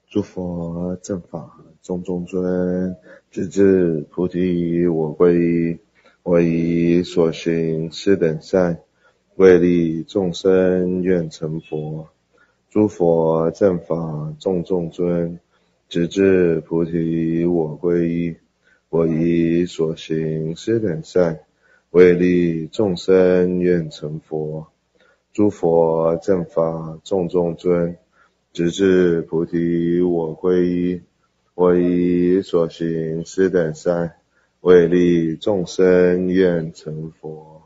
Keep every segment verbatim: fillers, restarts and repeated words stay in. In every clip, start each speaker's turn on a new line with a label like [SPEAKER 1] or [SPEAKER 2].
[SPEAKER 1] 诸佛正法众中尊，直至菩提我归依。我以所行施等善，为利众生愿成佛。诸佛正法众中尊，直至菩提我归依。我以所行施等善，为利众生愿成佛。诸佛正法众中尊，直至菩提我归依。我以所行施等善，为利众生愿成佛。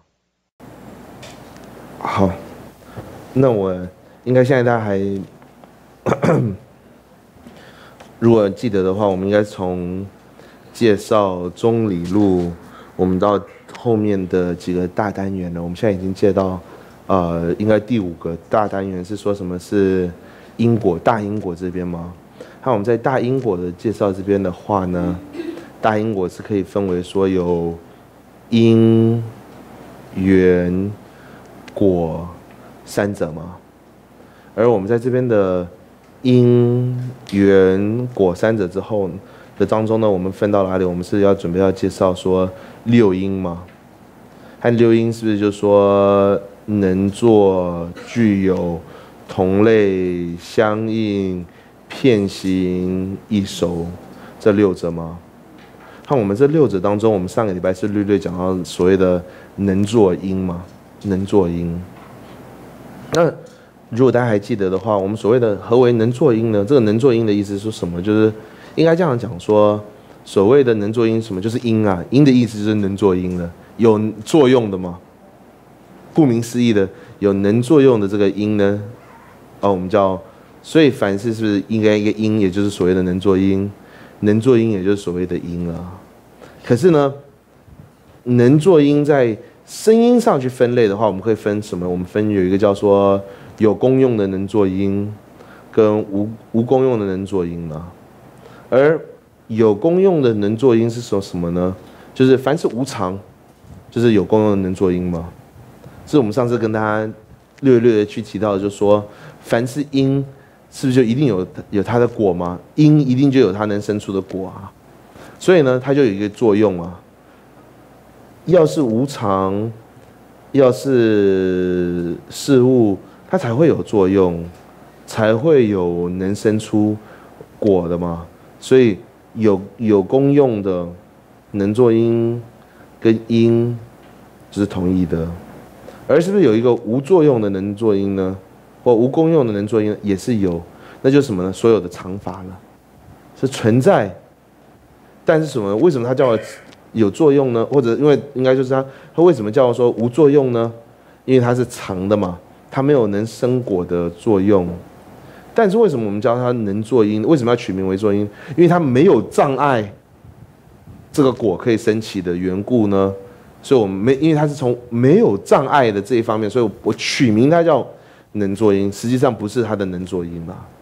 [SPEAKER 2] 好，那我应该现在大家还如果记得的话，我们应该从介绍中理路，我们到后面的几个大单元了。我们现在已经介到呃，应该第五个大单元是说什么是因果，大因果这边吗？那我们在大因果的介绍这边的话呢，大因果是可以分为说有因、缘、果三者嘛。而我们在这边的因、缘、果三者之后的当中呢，我们分到哪里？我们是要准备要介绍说六因嘛。和六因是不是就说能作、具有、同类、相应、片行、异熟这六者吗？看我们这六者当中，我们上个礼拜是略略讲到所谓的能作因嘛，能作因。那如果大家还记得的话，我们所谓的何为能作因呢？这个能作因的意思是什么？就是应该这样讲说，所谓的能作因什么？就是因啊，因的意思就是能作因了，有作用的嘛。顾名思义的，有能作用的这个因呢，哦，我们叫，所以凡事是不是应该一个因，也就是所谓的能作因，能作因也就是所谓的因了。可是呢，能作因在声音上去分类的话，我们可以分什么？我们分有一个叫做有功用的能作因，跟无无功用的能作因嘛。而有功用的能作因是说什么呢？就是凡是无常，就是有功用的能作因嘛。是我们上次跟大家略略的去提到的，就是说，凡是因，是不是就一定有有它的果吗？因一定就有它能生出的果啊。所以呢，它就有一个作用啊。要是无常，要是事物，它才会有作用，才会有能生出果的嘛。所以有有功用的能作因跟因就是同义的。而是不是有一个无作用的能作因呢？或无功用的能作因也是有，那就是什么呢？所有的常法了，是存在，但是什么？为什么它叫有作用呢？或者因为应该就是它，它为什么叫说无作用呢？因为它是常的嘛，它没有能生果的作用。但是为什么我们叫它能作因？为什么要取名为作因？因为它没有障碍这个果可以升起的缘故呢？所以我们没，因为它是从没有障碍的这一方面，所以我取名它叫能作因，实际上不是它的能作因啦。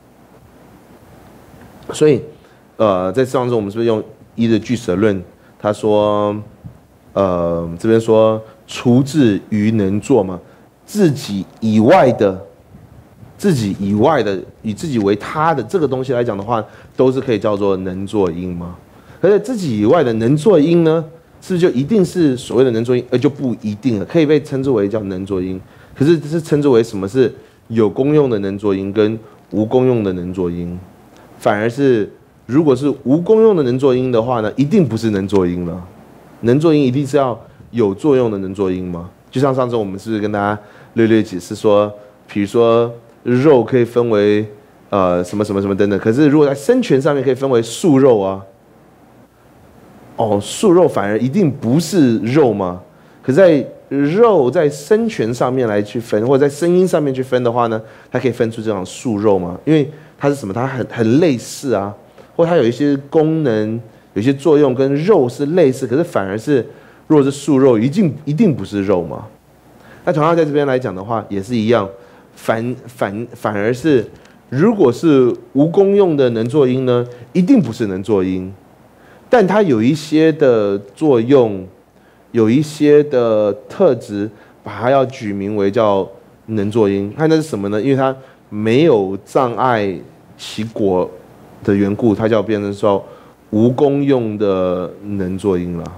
[SPEAKER 2] 所以，呃，在上周我们是不是用一的俱舍论？他说，呃，这边说除自于能作嘛，自己以外的，自己以外的，以自己为他的这个东西来讲的话，都是可以叫做能作因嘛。可是自己以外的能作因呢？是不是就一定是所谓的能作因，而就不一定了？可以被称之为叫能作因，可是是称之为什么是有功用的能作因跟无功用的能作因，反而是如果是无功用的能作因的话呢，一定不是能作因了。能作因一定是要有作用的能作因嘛？就像上次我们是不是跟大家略略解释说，比如说肉可以分为呃什么什么什么等等，可是如果在生权上面可以分为素肉啊。哦，素肉反而一定不是肉吗？可是在肉在生权上面来去分，或者在声音上面去分的话呢，它可以分出这种素肉吗？因为它是什么？它很很类似啊，或它有一些功能、有一些作用跟肉是类似，可是反而是如果是素肉，一定一定不是肉嘛。那同样在这边来讲的话，也是一样，反反反而是如果是无功用的能作因呢，一定不是能作因。但它有一些的作用，有一些的特质，把它要举名为叫能作因。看那是什么呢？因为它没有障碍其果的缘故，它就要变成说无功用的能作因了。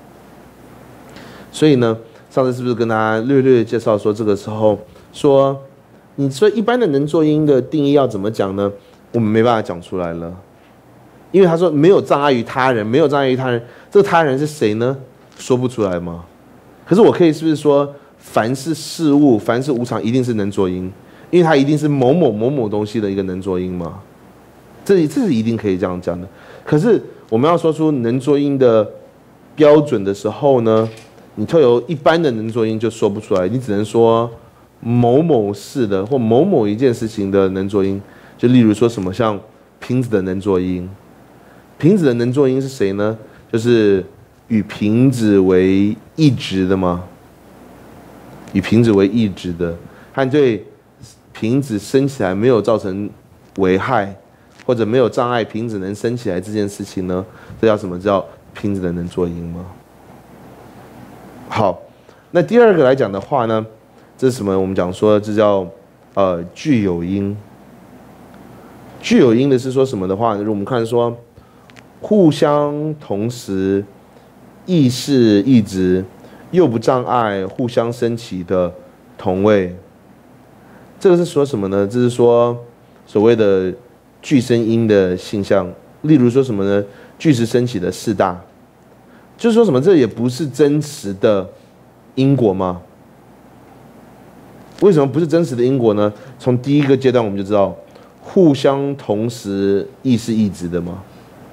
[SPEAKER 2] 所以呢，上次是不是跟大家略略介绍说，这个时候说，你说一般的能作因的定义要怎么讲呢？我们没办法讲出来了，因为他说没有障碍于他人，没有障碍于他人，这个他人是谁呢？说不出来吗？可是我可以是不是说，凡是事物，凡是无常，一定是能作因，因为它一定是某某某某东西的一个能作因嘛？这这是一定可以这样讲的。可是我们要说出能作因的标准的时候呢，你特有一般的能作因就说不出来，你只能说某某事的或某某一件事情的能作因。就例如说什么像瓶子的能作因，瓶子的能作因是谁呢？就是与瓶子为一质的吗？与瓶子为一质的，和对瓶子升起来没有造成危害，或者没有障碍瓶子能升起来这件事情呢，这叫什么？叫瓶子的能作因吗？好，那第二个来讲的话呢，这是什么？我们讲说这叫呃具有因。具有因的是说什么的话，我们看说互相同时亦是异质，又不障碍互相升起的同位。这个是说什么呢？这是说所谓的具生因的现象。例如说什么呢？具时升起的四大，就是说什么？这也不是真实的因果吗？为什么不是真实的因果呢？从第一个阶段我们就知道，互相同时亦是异质的吗？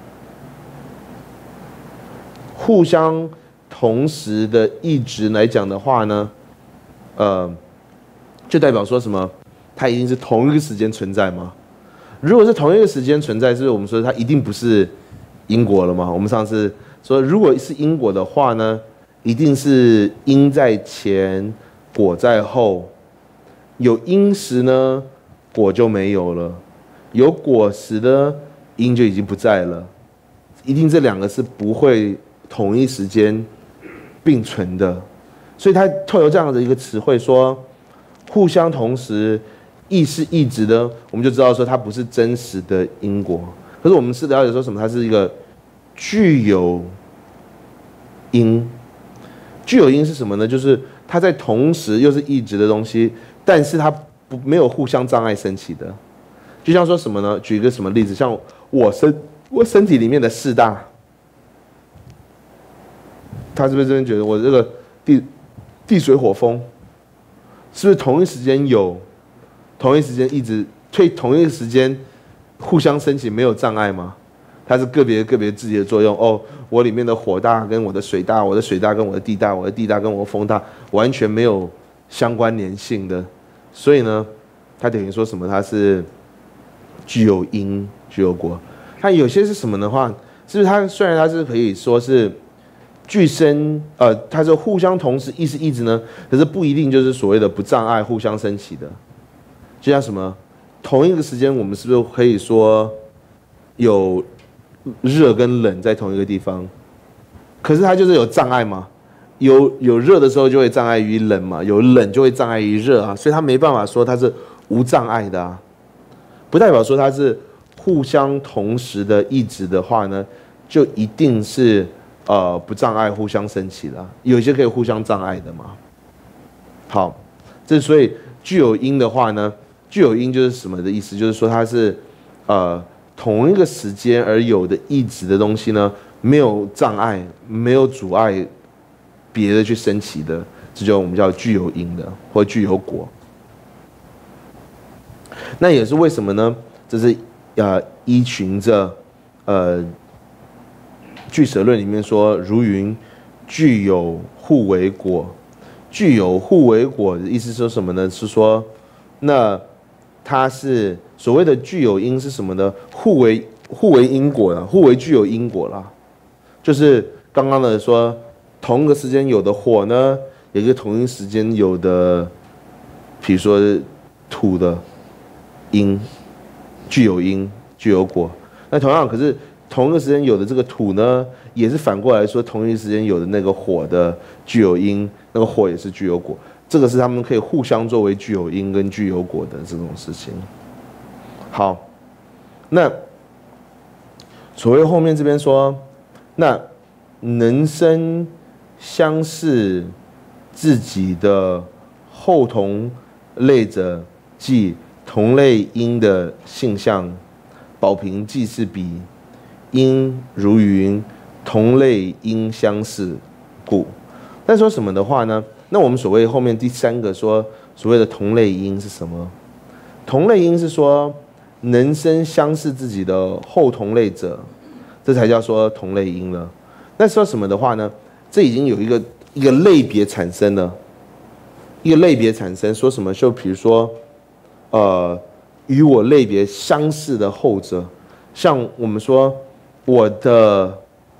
[SPEAKER 2] 互相同时的异质来讲的话呢，呃，就代表说什么？它一定是同一个时间存在吗？如果是同一个时间存在，是不是我们说它一定不是因果了吗？我们上次说，如果是因果的话呢，一定是因在前，果在后。有因时呢，果就没有了；有果时呢，因就已经不在了。一定这两个是不会同一时间并存的，所以它透由这样的一个词汇说，互相同时亦是异质的，我们就知道说它不是真实的因果。可是我们是了解说什么？它是一个具有因。具有因是什么呢？就是它在同时又是异质的东西，但是它不没有互相障碍升起的。就像说什么呢？举一个什么例子？像我身我身体里面的四大，他是不是这边觉得我这个地地水火风，是不是同一时间有，同一时间一直推同一个时间互相升起，没有障碍吗？它是个别个别自己的作用哦。我里面的火大跟我的水大，我的水大跟我的地大，我的地大跟我的风大，完全没有相关联性的。所以呢，它等于说什么？它是具有因，具有果。它有些是什么的话，是不是它虽然它是可以说是具生，呃，它是互相同时亦是异质呢，可是不一定就是所谓的不障碍互相升起的。就像什么，同一个时间我们是不是可以说有热跟冷在同一个地方？可是它就是有障碍吗？有有热的时候就会障碍于冷嘛，有冷就会障碍于热啊，所以它没办法说它是无障碍的啊，不代表说它是互相同时的异质的话呢，就一定是呃不障碍互相升起的啊，有些可以互相障碍的嘛。好，这所以具有因的话呢，具有因就是什么的意思？就是说它是呃同一个时间而有的异质的东西呢，没有障碍，没有阻碍别的去升起的，这就我们叫具有因的，或具有果。那也是为什么呢？这是呃依循着呃俱舍论里面说，如云具有互为果。具有互为果的意思说什么呢？是说，那它是所谓的具有因是什么呢？互为互为因果啦，互为具有因果啦，就是刚刚的说，同一个时间有的火呢，有一个同一时间有的，比如说土的因，具有因，具有果。那同样，可是同一个时间有的这个土呢，也是反过来说，同一时间有的那个火的具有因，那个火也是具有果。这个是他们可以互相作为具有因跟具有果的这种事情。好，那所谓后面这边说，那能生相似自己的后同类者，即同类因的性相，宝瓶既是彼，因如云，同类因相似故。那说什么的话呢？那我们所谓后面第三个说所谓的同类因是什么？同类因是说能生相似自己的后同类者，这才叫说同类因了。那说什么的话呢？这已经有一个一个类别产生了，一个类别产生，说什么？就比如说，呃，与我类别相似的后者，像我们说我的，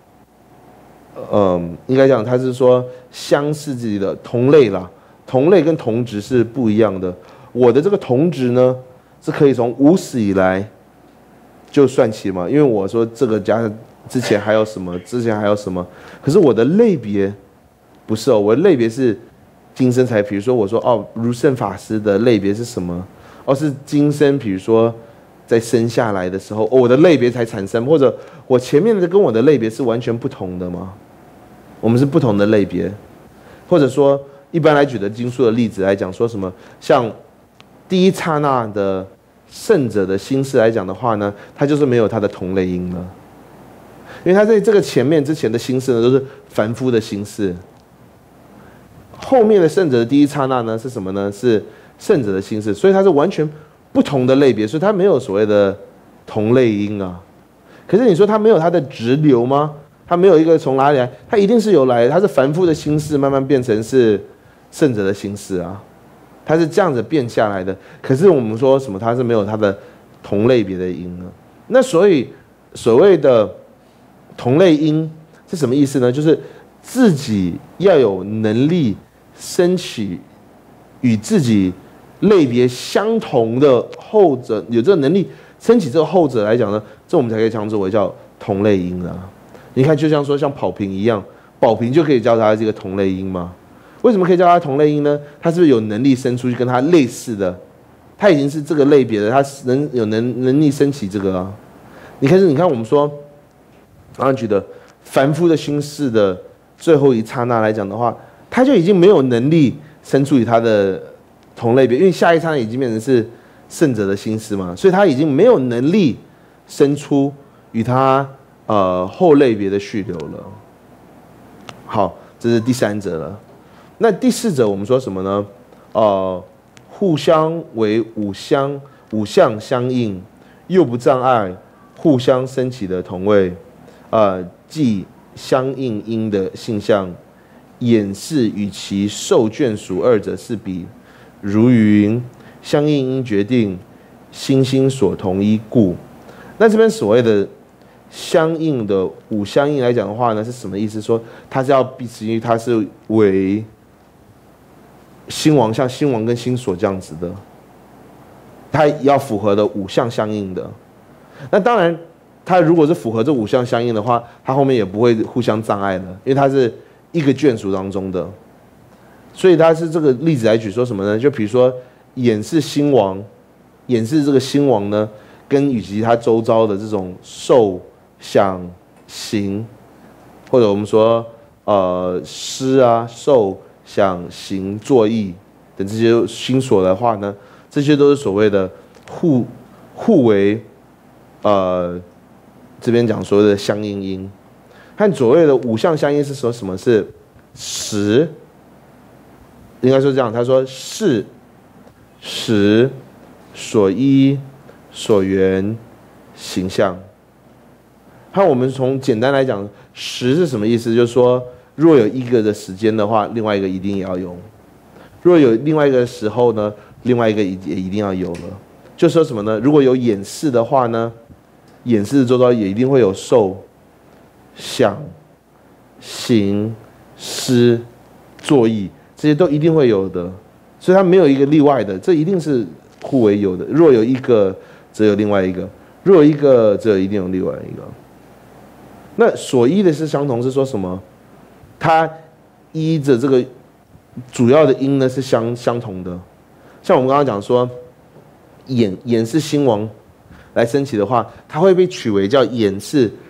[SPEAKER 2] 嗯，应该讲他是说相似自己的同类啦，同类跟同质是不一样的。我的这个同质呢，是可以从无始以来就算起嘛，因为我说这个加之前还有什么，之前还有什么，可是我的类别不是哦，我的类别是今生才，比如说我说哦，如圣法师的类别是什么？哦，是今生，比如说在生下来的时候，哦，我的类别才产生，或者我前面的跟我的类别是完全不同的吗？我们是不同的类别，或者说一般来举的经书的例子来讲，说什么像第一刹那的圣者的心事来讲的话呢，他就是没有他的同类因了，因为他在这个前面之前的心事呢都是凡夫的心事，后面的圣者的第一刹那呢是什么呢？是圣者的心事，所以它是完全不同的类别，所以它没有所谓的同类因啊。可是你说它没有它的直流吗？它没有一个从哪里来？它一定是由来，它是凡夫的心事慢慢变成是圣者的心事啊，它是这样子变下来的。可是我们说什么？它是没有它的同类别的因啊。那所以所谓的同类因是什么意思呢？就是自己要有能力升起与自己类别相同的后者，有这个能力升起这个后者来讲呢，这我们才可以称之为叫同类因啊。你看，就像说像宝瓶一样，宝瓶就可以叫它这个同类因吗？为什么可以叫它同类因呢？它是不是有能力生出去跟它类似的？它已经是这个类别的，它能有能能力升起这个啊。你看，是你看我们说，刚刚举的凡夫的心事的最后一刹那来讲的话，他就已经没有能力生出与他的同类别，因为下一刹那已经变成是圣者的心思嘛，所以他已经没有能力生出与他呃后类别的续流了。好，这是第三者了。那第四者我们说什么呢？呃，互相为五相五相相应，又不障碍互相升起的同位，呃，即相应因的性相，演示与其受眷属二者是彼，如云相应因决定心心所同一故。那这边所谓的相应的五相应来讲的话呢，是什么意思？说它是要必须它是为心王，像心王跟心所这样子的，它要符合的五项相应的。那当然，它如果是符合这五项相应的话，它后面也不会互相障碍的，因为它是一个眷属当中的。所以它是这个例子来举说什么呢？就比如说演示心王，演示这个心王呢，跟以及它周遭的这种受、想、行，或者我们说呃思啊、受、想、行、作意等这些心所的话呢，这些都是所谓的互互为呃这边讲所谓的相应因。和所谓的五项相应是说什么？是识，应该说这样，他说是识所依所缘形象。和我们从简单来讲，识是什么意思？就是说，若有一个的时间的话，另外一个一定也要有；若有另外一个时候呢，另外一个也一定要有了。就说什么呢？如果有演示的话呢，演示周遭也一定会有受、想、行、思、作意，这些都一定会有的，所以它没有一个例外的，这一定是互为有的。若有一个，则有另外一个；若有一个，则有一定有另外一个。那所依的是相同，是说什么？它依着这个主要的因呢是相相同的。像我们刚刚讲说，演演是心王来升起的话，它会被取为叫演是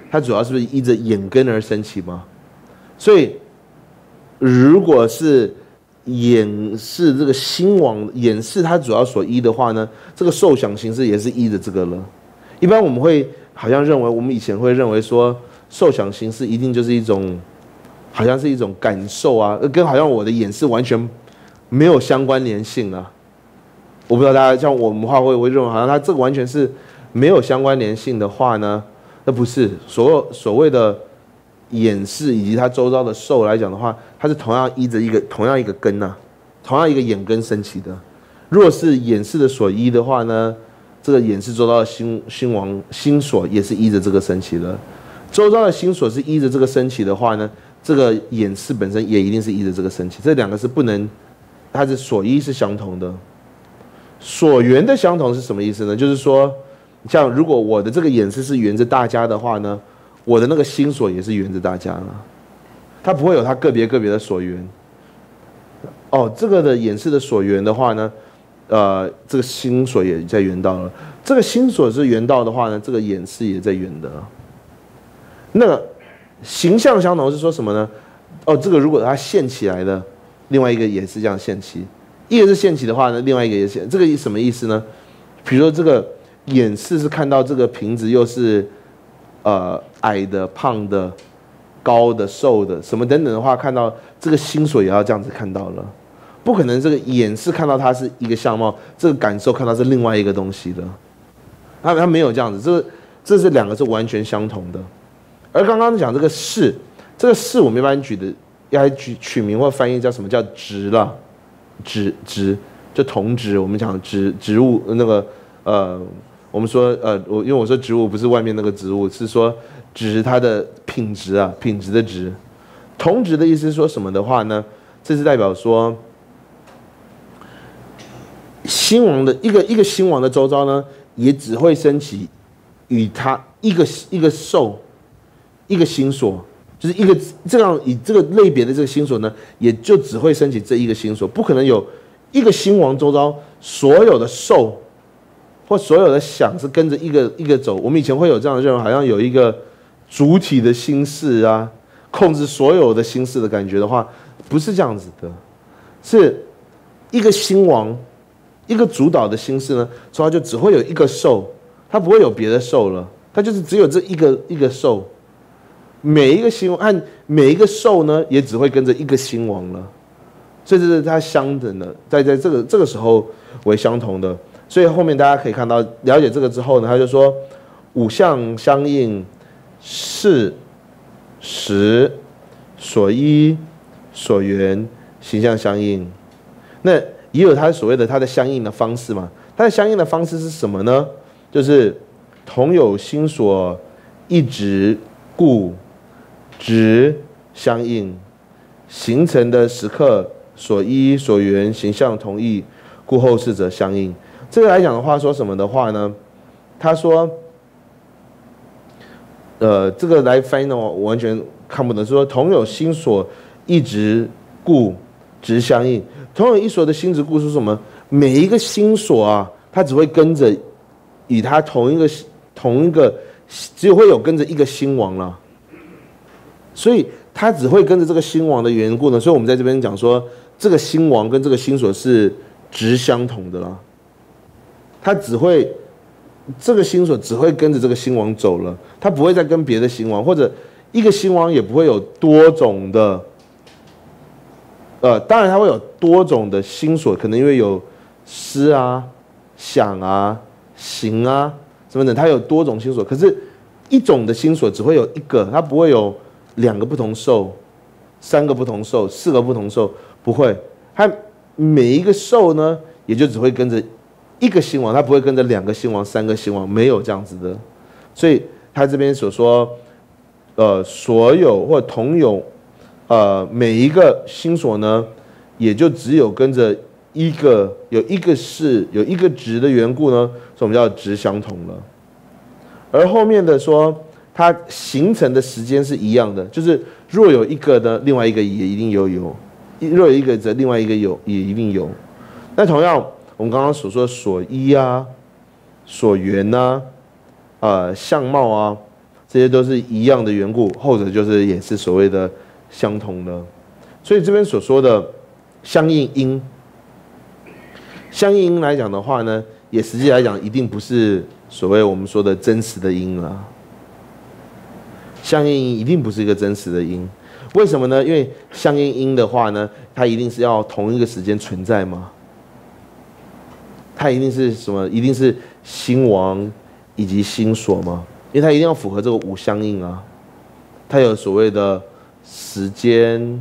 [SPEAKER 2] 它主要是不是依着眼根而升起吗？所以如果是眼是这个心王，眼是它主要所依的话呢，这个受想行识也是依着这个了。一般我们会好像认为，我们以前会认为说，受想行识一定就是一种，好像是一种感受啊，跟好像我的眼是完全没有相关联性啊。我不知道大家像我们话会不会认为，好像它这个完全是没有相关联性的话呢？那不是所有所谓的眼识以及它周遭的受来讲的话，它是同样依着一个同样一个根呐、啊，同样一个眼根升起的。若是眼识的所依的话呢，这个眼识周遭的心心王心所也是依着这个升起的。周遭的心所是依着这个升起的话呢，这个眼识本身也一定是依着这个升起。这两个是不能，它是所依是相同的。所缘的相同是什么意思呢？就是说，像如果我的这个眼识是缘着大家的话呢，我的那个心所也是缘着大家了，它不会有它个别个别的所缘。哦，这个的眼识的所缘的话呢，呃，这个心所也在缘道了。这个心所是缘道的话呢，这个眼识也在缘的。那个形象相同是说什么呢？哦，这个如果它现起来的，另外一个也是这样现起。一个是现起的话呢，另外一个也是，这个什么意思呢？比如说这个眼识是看到这个瓶子又是呃矮的、胖的、高的、瘦的什么等等的话，看到这个心所也要这样子看到了，不可能这个眼识看到它是一个相貌，这个感受看到是另外一个东西的，它它没有这样子，这这是两个是完全相同的。而刚刚讲这个识，这个识我们一般举的要取取名或翻译叫什么叫质了。植植就同质，我们讲植植物那个呃，我们说呃，我因为我说植物不是外面那个植物，是说质它的品质啊，品质的质。同质的意思是说什么的话呢？这是代表说，心王的一个一个心王的周遭呢，也只会升起与它一个一个受一个心所。就是一个这样以这个类别的这个心所呢，也就只会升起这一个心所，不可能有一个心王周遭所有的受或所有的想是跟着一个一个走。我们以前会有这样的认为，好像有一个主体的心事啊，控制所有的心事的感觉的话，不是这样子的，是一个心王，一个主导的心事呢，所以它就只会有一个受，它不会有别的受了，它就是只有这一个一个受。每一个心王和每一个受呢，也只会跟着一个心王了，所以这是它相等的，在在这个这个时候为相同的。所以后面大家可以看到，了解这个之后呢，他就说五相相应，事实所依所缘，形象相应。那也有他所谓的他的相应的方式嘛？他的相应的方式是什么呢？就是同有心所，一直故。质相应，形成的时刻所依所缘形象同义，故后世者相应。这个来讲的话，说什么的话呢？他说，呃，这个来翻译呢，我完全看不懂。说同有心所，一直故质相应。同有一所的心质故是什么？每一个心所啊，它只会跟着与它同一个同一个，只有会有跟着一个心王了。所以它只会跟着这个心王的缘故呢，所以我们在这边讲说，这个心王跟这个心所是质相同的啦。它只会这个心所只会跟着这个心王走了，它不会再跟别的心王，或者一个心王也不会有多种的，呃，当然它会有多种的心所，可能因为有思啊、想啊、行啊什么的，它有多种心所，可是一种的心所只会有一个，它不会有两个不同受，三个不同受，四个不同受，不会。它每一个受呢，也就只会跟着一个心王，它不会跟着两个心王、三个心王，没有这样子的。所以他这边所说，呃，所有或同有，呃，每一个心所呢，也就只有跟着一个有一个事有一个质的缘故呢，所以我们叫质相同了。而后面的说，它形成的时间是一样的，就是若有一个呢，另外一个也一定有有；若有一个则另外一个有也一定有。那同样，我们刚刚所说的所依啊、所缘啊、呃相貌啊这这些都是一样的缘故，后者就是也是所谓的相同的。所以这边所说的相应因，相应因来讲的话呢，也实际来讲一定不是所谓我们说的真实的因啦。相应因一定不是一个真实的因，为什么呢？因为相应因的话呢，它一定是要同一个时间存在吗？它一定是什么？一定是心王以及心所吗？因为它一定要符合这个五相应啊。它有所谓的时间、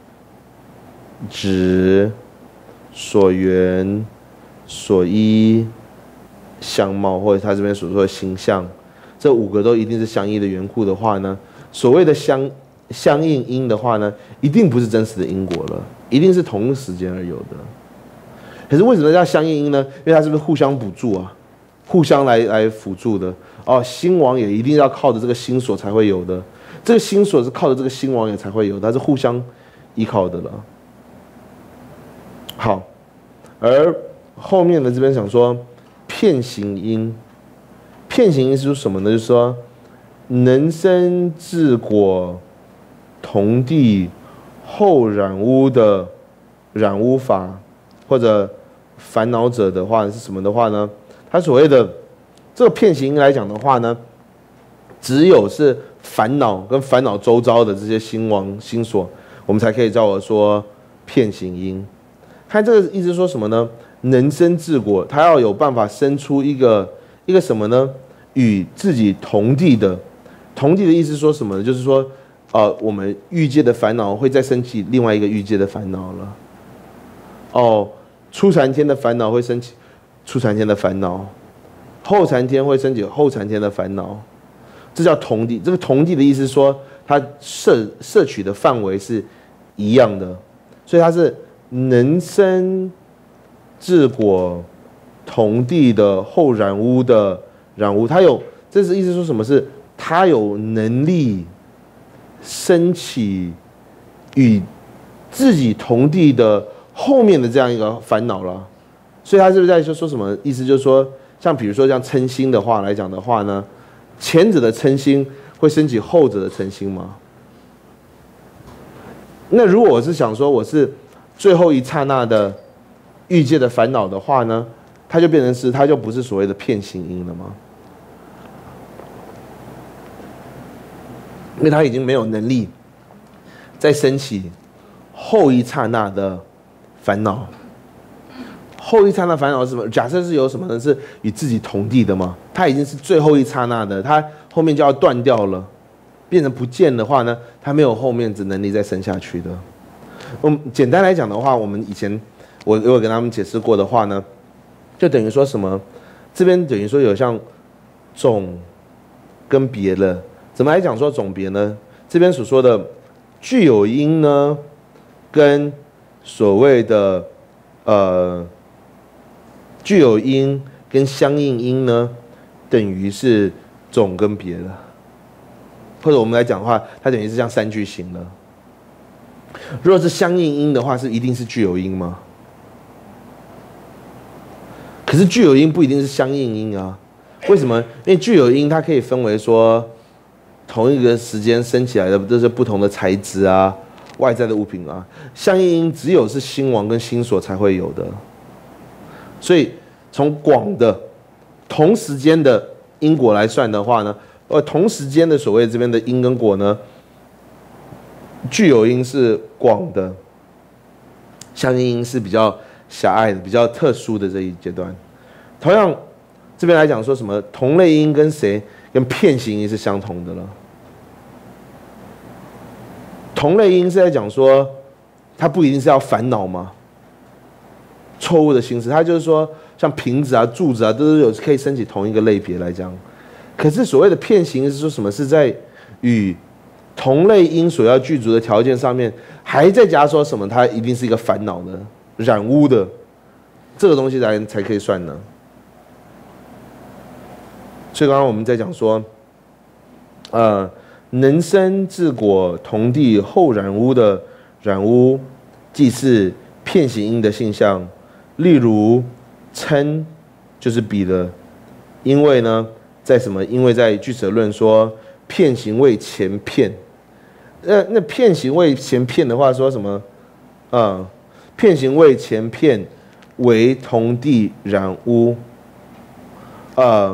[SPEAKER 2] 值、所缘、所依、相貌，或者他这边所说的形象，这五个都一定是相依的缘故的话呢，所谓的相相应因的话呢，一定不是真实的因果了，一定是同一时间而有的。可是为什么叫相应因呢？因为它是不是互相补助啊，互相来来辅助的哦。心王也一定要靠着这个心所才会有的，这个心所是靠着这个心王也才会有的，它是互相依靠的了。好，而后面的这边想说片行因，片行因是说什么呢？就是说能生自果同地后染污的染污法，或者烦恼者的话是什么的话呢？它所谓的这个片行因来讲的话呢，只有是烦恼跟烦恼周遭的这些心王心所，我们才可以叫我说片行因。看这个意思说什么呢？能生自果，他要有办法生出一个一个什么呢？与自己同地的，同地的意思说什么呢？就是说，呃，我们欲界的烦恼会再升起另外一个欲界的烦恼了。哦，初禅天的烦恼会升起初禅天的烦恼，后禅天会升起后禅天的烦恼，这叫同地。这个同地的意思说，它摄摄取的范围是一样的，所以它是能生自果同地的后染污的染污，它有，这是意思说什么？是它有能力升起与自己同地的后面的这样一个烦恼了。所以他是不是在说说什么意思？就是说，像比如说像嗔心的话来讲的话呢，前者的嗔心会升起后者的嗔心吗？那如果我是想说我是最后一刹那的欲界的烦恼的话呢，它就变成是，它就不是所谓的片行因了吗？因为它已经没有能力再升起后一刹那的烦恼。后一刹那烦恼是什么？假设是有什么呢？是与自己同地的吗？它已经是最后一刹那的，它后面就要断掉了，变成不见的话呢，它没有后面的能力再生下去的。嗯，简单来讲的话，我们以前我有跟他们解释过的话呢，就等于说什么？这边等于说有像总跟别了。怎么来讲说总别呢？这边所说的具有因呢，跟所谓的呃具有因跟相应因呢，等于是总跟别了。或者我们来讲的话，它等于是像三句型了。如果是相应因的话，是一定是具有因吗？可是具有因不一定是相应因啊。为什么？因为具有因它可以分为说同一个时间升起来的这些不同的材质啊、外在的物品啊。相应因只有是心王跟心所才会有的。所以从广的同时间的因果来算的话呢，呃，同时间的所谓这边的因跟果呢，具有因是广的，相应因是比较狭隘的、比较特殊的这一阶段。同样，这边来讲说什么同类因跟谁跟片行因是相同的了。同类因是在讲说，它不一定是要烦恼吗？错误的心思，它就是说，像瓶子啊、柱子啊，都是有可以升起同一个类别来讲。可是所谓的片行是说什么？是在与同类因所要具足的条件上面，还在加说什么？它一定是一个烦恼的、染污的，这个东西才才可以算呢。所以刚刚我们在讲说，呃，能生自果同地后染污的染污，即是片行因的性象。例如嗔就是彼了，因为呢，在什么？因为在俱舍论说片形为前片。那那片形为前片的话，说什么？嗯，片形为前片，为同地染污。呃，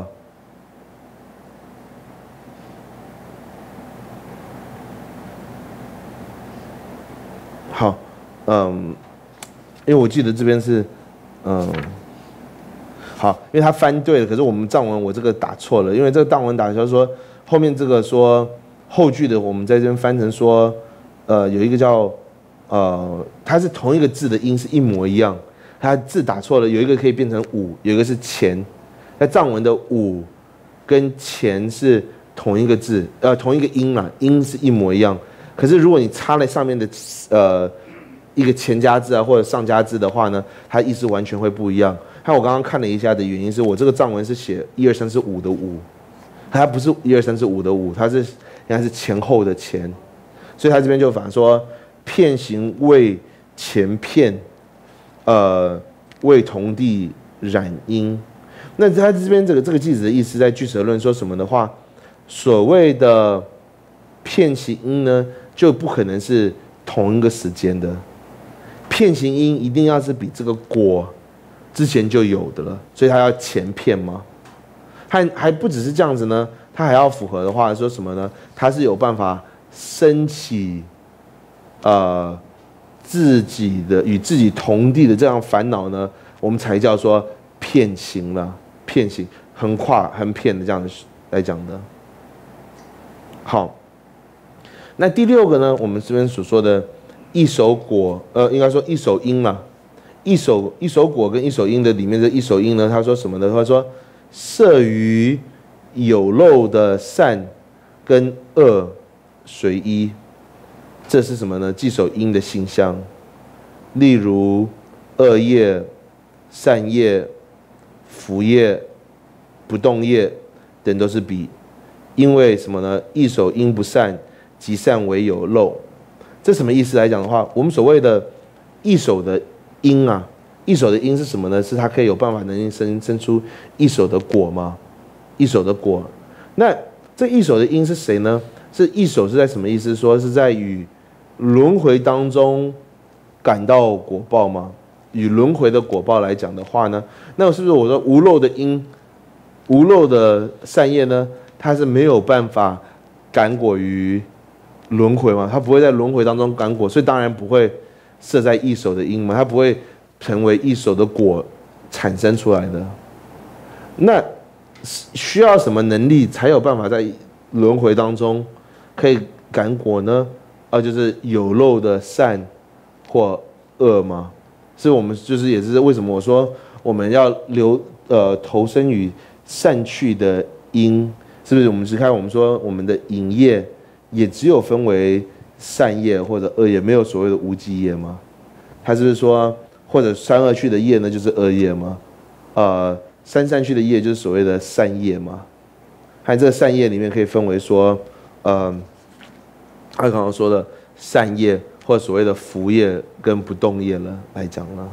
[SPEAKER 2] 好，嗯，因为我记得这边是，嗯，好，因为他翻对了，可是我们藏文我这个打错了，因为这个藏文打就是说后面这个说后句的，我们在这边翻成说，呃，有一个叫，呃，它是同一个字的音是一模一样，它字打错了，有一个可以变成五，有一个是前，在藏文的五跟前是同一个字，呃，同一个音啦，音是一模一样。可是如果你插在上面的呃一个前加字啊或者上加字的话呢，它意思完全会不一样。看我刚刚看了一下的原因是我这个藏文是写一二三四五的五，它不是一二三四五的五，它是应该是前后的前，所以它这边就反说片形为前片，呃为同地染阴。那它这边这个这个句子的意思，在句舌论说什么的话，所谓的片形音呢，就不可能是同一个时间的，片形音一定要是比这个果之前就有的了，所以它要前片吗？还还不只是这样子呢，它还要符合的话，说什么呢？它是有办法升起，呃，自己的与自己同地的这样烦恼呢，我们才叫做片形了，片形横跨横片的这样的来讲的。好。那第六个呢，我们这边所说的一首果，呃，应该说一首因啦，一首一首果跟一首因的里面的一首因呢，他说什么呢？他说摄于有漏的善跟恶随一，这是什么呢？既首因的性相，例如恶业、善业、福业、不动业等都是比，因为什么呢？一首因不善。即善为有漏，这什么意思来讲的话，我们所谓的一手的因啊，一手的因是什么呢？是它可以有办法能生生出一手的果吗？一手的果，那这一手的因是谁呢？是一手是在什么意思？说是在与轮回当中感到果报吗？与轮回的果报来讲的话呢，那是不是我说无漏的因、无漏的善业呢？它是没有办法感果于轮回嘛，它不会在轮回当中感果，所以当然不会设在一手的因嘛，它不会成为一手的果产生出来的。那需要什么能力才有办法在轮回当中可以感果呢？啊，就是有漏的善或恶吗？所以我们就是也是为什么我说我们要留呃投身于善趣的因，是不是？我们只看我们说我们的引业。也只有分为善业或者恶业，没有所谓的无记业吗？他是不是说，或者三恶趣的业呢，就是恶业吗？呃，三善趣的业就是所谓的善业吗？还有这个善业里面可以分为说，呃，他刚刚说的善业或者所谓的福业跟不动业了来讲呢？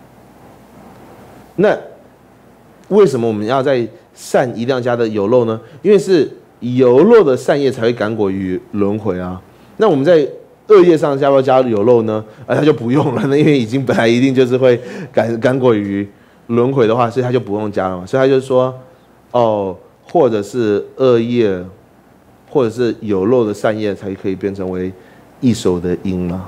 [SPEAKER 2] 那为什么我们要在善一定要加的有漏呢？因为是。有漏的善业才会感果于轮回啊，那我们在恶业上加不加有漏呢？啊，他就不用了，那因为已经本来一定就是会感感果于轮回的话，所以他就不用加了嘛。所以他就说，哦，或者是恶业，或者是有漏的善业，才可以变成为一手的因啊。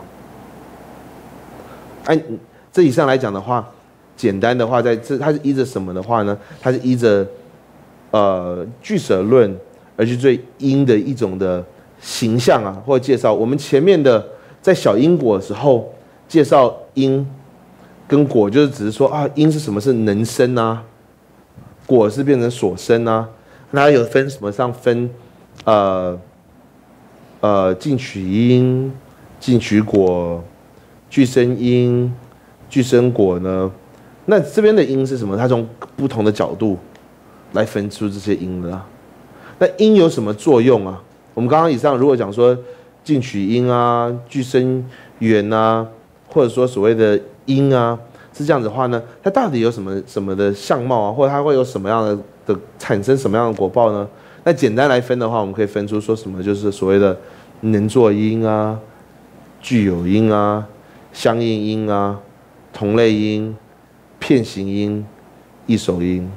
[SPEAKER 2] 按这以上来讲的话，简单的话，在这它是依着什么的话呢？它是依着呃俱舍论。而去对因的一种的形象啊，或者介绍。我们前面的在小因果的时候介绍因跟果，就是只是说啊，因是什么？是能生啊，果是变成所生啊。那有分什么上分？呃呃，尽取因、尽取果、俱生因、俱生果呢？那这边的因是什么？它从不同的角度来分出这些因的啊。那因有什么作用啊？我们刚刚以上如果讲说尽取因啊、俱生缘啊，或者说所谓的因啊，是这样子的话呢，它到底有什么什么的相貌啊，或者它会有什么样的的产生什么样的果报呢？ 那简单来分的话，我们可以分出说什么，就是所谓的能作音啊、具有音啊、相应音啊、同类音、片形音、一首音。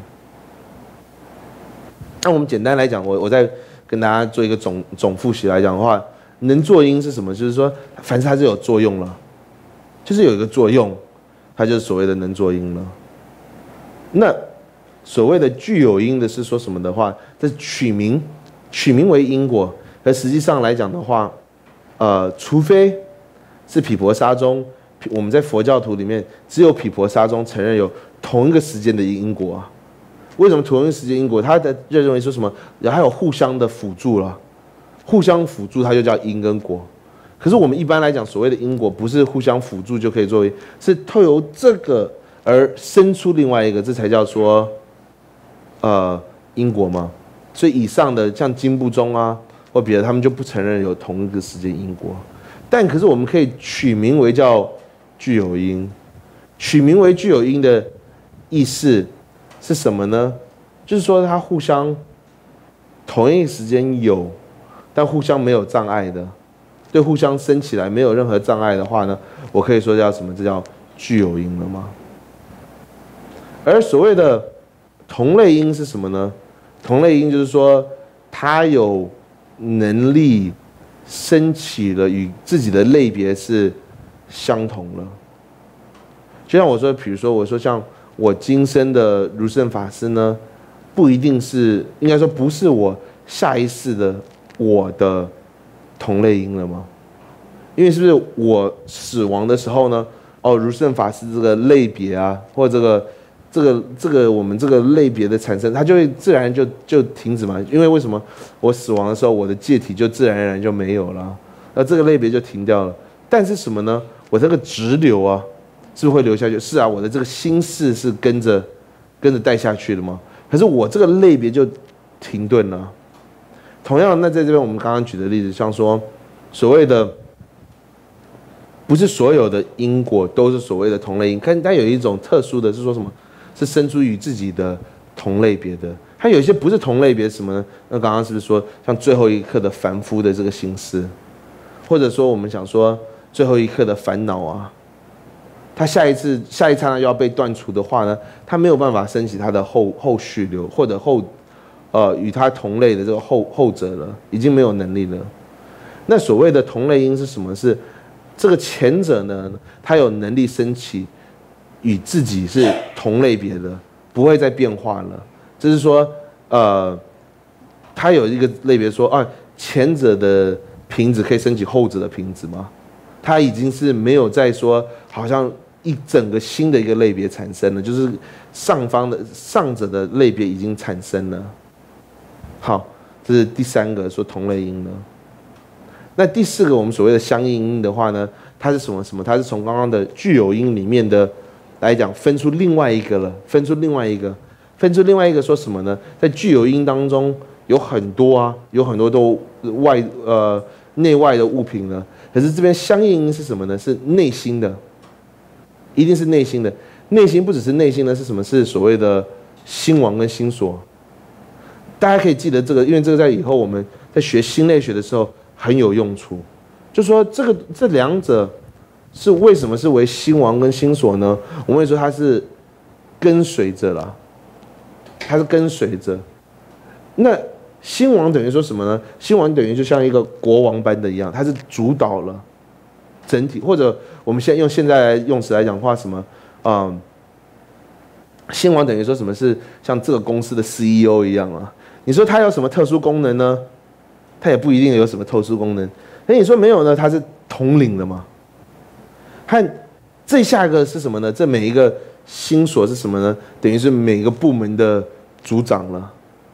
[SPEAKER 2] 那我们简单来讲，我我再跟大家做一个总总复习来讲的话，能作音是什么？就是说，凡是它是有作用了，就是有一个作用，它就是所谓的能作音了。那所谓的具有音的是说什么的话，这取名，取名为因果，而实际上来讲的话，呃，除非是毗婆沙宗，我们在佛教徒里面只有毗婆沙宗承认有同一个时间的因果啊。为什么同一个时间因果？他的认为说什么？还有互相的辅助了，互相辅助它就叫因跟果。可是我们一般来讲，所谓的因果不是互相辅助就可以作为，是透由这个而生出另外一个，这才叫说，呃，因果嘛。所以以上的像经部宗啊或别的，他们就不承认有同一个时间因果。但可是我们可以取名为叫具有因，取名为具有因的意思是什么呢？就是说它互相同一时间有，但互相没有障碍的，对互相生起来没有任何障碍的话呢，我可以说叫什么？这叫具有因了吗？而所谓的同类因是什么呢？同类因就是说它有能力升起了与自己的类别是相同了。就像我说，比如说我说像我今生的如圣法师呢，不一定是，应该说不是我下一世的我的同类因了吗？因为是不是我死亡的时候呢？哦，如圣法师这个类别啊，或者这个这个这个我们这个类别的产生，它就会自然就就停止嘛。因为为什么我死亡的时候，我的介体就自然而然就没有了，那这个类别就停掉了。但是什么呢？我这个直流啊，是不是会流下去？是啊，我的这个心事是跟着跟着带下去的吗？可是我这个类别就停顿了。同样，那在这边我们刚刚举的例子，像说所谓的不是所有的因果都是所谓的同类因，看它有一种特殊的是说什么？是生出于自己的同类别的。它有一些不是同类别什么呢？那刚刚是不是说像最后一刻的凡夫的这个心思，或者说我们想说最后一刻的烦恼啊？他下一次下一刹那要被断除的话呢，他没有办法升起他的后后续流，或者后呃与他同类的这个后后者了，已经没有能力了。那所谓的同类因是什么？是这个前者呢，他有能力升起与自己是同类别的，不会再变化了。就是说，呃，他有一个类别说，啊，前者的瓶子可以升起后者的瓶子吗？他已经是没有再说，好像一整个新的一个类别产生了，就是上方的上者的类别已经产生了。好，这是第三个说同类因呢。那第四个我们所谓的相应因的话呢，它是什么什么？它是从刚刚的具有因里面的来讲分出另外一个了，分出另外一个，分出另外一个说什么呢？在具有因当中有很多啊，有很多都外呃内外的物品呢。可是这边相应因是什么呢？是内心的，一定是内心的。内心不只是内心的，是什么？是所谓的心王跟心所。大家可以记得这个，因为这个在以后我们在学心类学的时候很有用处。就说这个这两者是为什么是为心王跟心所呢？我们会说它是跟随着啦，它是跟随着。那心王等于说什么呢？心王等于就像一个国王般的一样，它是主导了整体，或者我们现在用现在用词来讲话，什么？嗯，心王等于说什么是像这个公司的 C E O 一样啊？你说它有什么特殊功能呢？它也不一定有什么特殊功能。那你说没有呢？它是统领的吗？和这下一个是什么呢？这每一个心所是什么呢？等于是每个部门的组长了。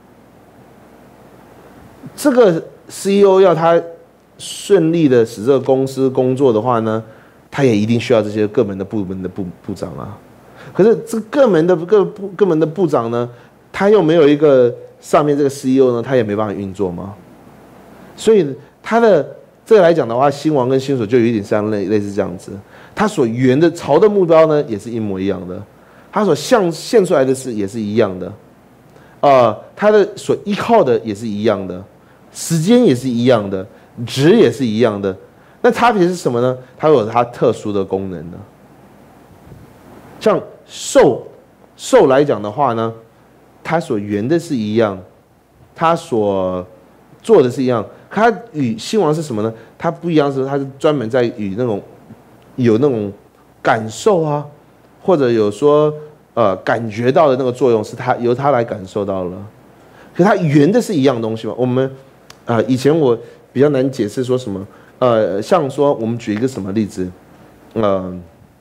[SPEAKER 2] 这个 C E O 要他顺利的使这个公司工作的话呢，他也一定需要这些各门的部门的部部长啊。可是这各门的各部各门的部长呢，他又没有一个上面这个 C E O 呢，他也没办法运作嘛。所以他的这个来讲的话，心王跟心所就有一点像类类似这样子。他所圆的朝的目标呢，也是一模一样的。他所象现出来的是也是一样的。 呃，它的所依靠的也是一样的，时间也是一样的，值也是一样的。那差别是什么呢？它有它特殊的功能的。像寿，寿来讲的话呢，它所圆的是一样，它所做的是一样。它与兴王是什么呢？它不一样是，它是专门在与那种有那种感受啊，或者有说呃感觉到的那个作用，是它由它来感受到了。可它圆的是一样东西嘛？我们啊、呃，以前我比较难解释说什么，呃，像说我们举一个什么例子，呃，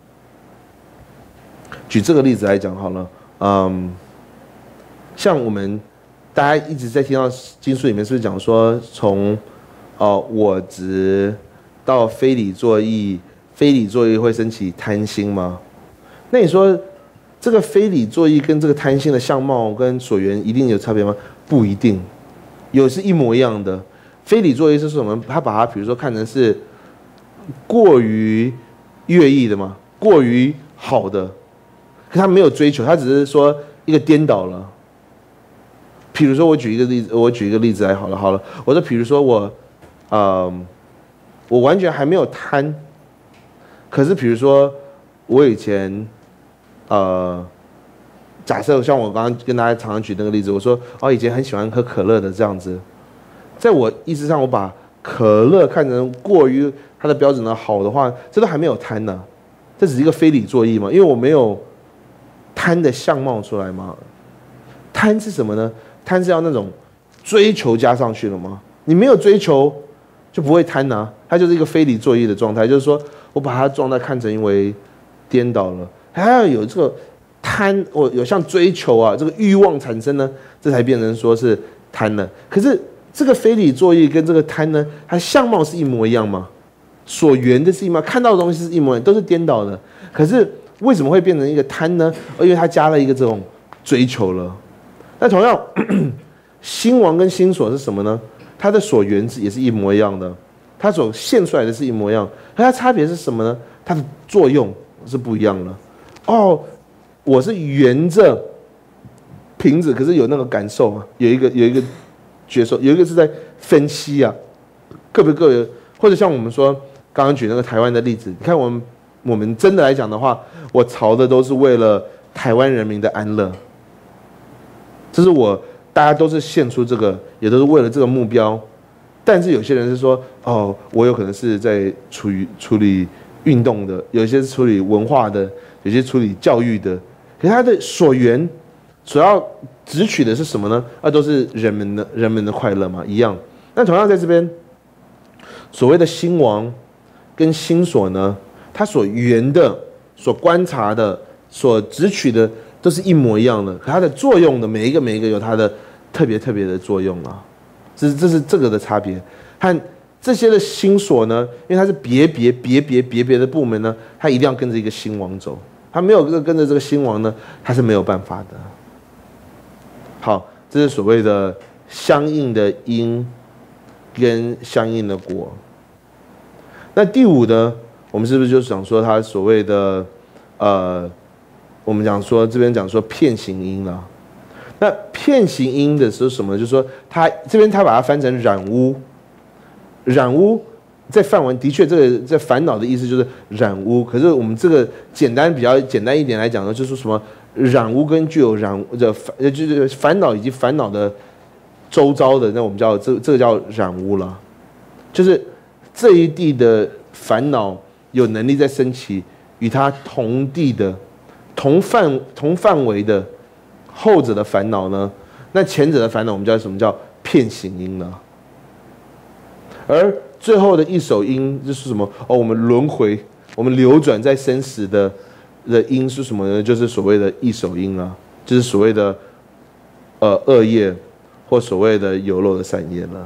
[SPEAKER 2] 举这个例子来讲好了，嗯，像我们。大家一直在听到经书里面是不是讲说从，哦我执到非理作意，非理作意会升起贪心吗？那你说这个非理作意跟这个贪心的相貌跟所缘一定有差别吗？不一定，有是一模一样的。非理作意是什么？他把它比如说看成是过于乐意的嘛，过于好的，可他没有追求，他只是说一个颠倒了。比如说，我举一个例子，我举一个例子来好了，好了，我说，比如说我，呃，我完全还没有贪，可是比如说我以前，呃，假设像我刚刚跟大家常常举那个例子，我说哦，以前很喜欢喝可乐的这样子，在我意识上，我把可乐看成过于它的标准的好的话，这都还没有贪呢，这只是一个非理作意嘛，因为我没有贪的相貌出来嘛。贪是什么呢？贪是要那种追求加上去了吗？你没有追求，就不会贪啊。它就是一个非理作意的状态，就是说我把它状态看成为颠倒了，还要有这个贪，我有像追求啊，这个欲望产生呢，这才变成说是贪了。可是这个非理作意跟这个贪呢，它相貌是一模一样吗？所缘的是一模，看到的东西是一模一样，都是颠倒的。可是为什么会变成一个贪呢？因为它加了一个这种追求了。那同样，兴王跟兴所是什么呢？它的所缘也是一模一样的，它所现出来的是一模一样，可它差别是什么呢？它的作用是不一样的。哦，我是圆着瓶子，可是有那个感受啊，有一个有一个觉受，有一个是在分析啊，各不各有，或者像我们说刚刚举那个台湾的例子，你看我们我们真的来讲的话，我朝的都是为了台湾人民的安乐。这是我，大家都是献出这个，也都是为了这个目标。但是有些人是说，哦，我有可能是在处于处理运动的，有些是处理文化的，有些处理教育的。可是他的所缘，所要直取的是什么呢？啊，都是人们的人们的快乐嘛，一样。那同样在这边，所谓的兴王跟兴所呢，他所缘的、所观察的、所直取的。都是一模一样的，可它的作用的每一个每一个有它的特别特别的作用啊，这是这是这个的差别。和这些的兴所呢，因为它是别别别别别别的部门呢，它一定要跟着一个兴王走，它没有跟着这个兴王呢，它是没有办法的。好，这是所谓的相应的因跟相应的果。那第五呢，我们是不是就想说它所谓的呃？我们讲说这边讲说片形因了，那片形因的是什么？就是说它这边它把它翻成染污，染污在梵文的确这个在烦恼的意思就是染污，可是我们这个简单比较简单一点来讲呢，就是什么染污跟具有染这呃就是烦恼以及烦恼的周遭的，那我们叫这这个叫染污了，就是这一地的烦恼有能力在升起，与它同地的。同范同范围的后者的烦恼呢？那前者的烦恼我们叫什么叫片形因呢？而最后的一手因就是什么？哦，我们轮回，我们流转在生死的的因是什么呢？就是所谓的一手因啊，就是所谓的呃恶业或所谓的有漏的善业了。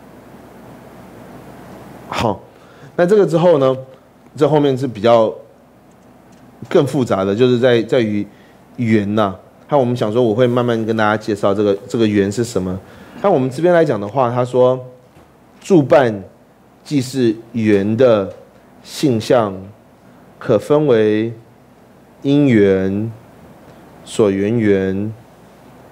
[SPEAKER 2] 好，那这个之后呢？这后面是比较。更复杂的就是在在于缘呐，那我们想说我会慢慢跟大家介绍这个这个缘是什么。那我们这边来讲的话，他说助伴即是缘的性相，可分为因缘、所缘缘、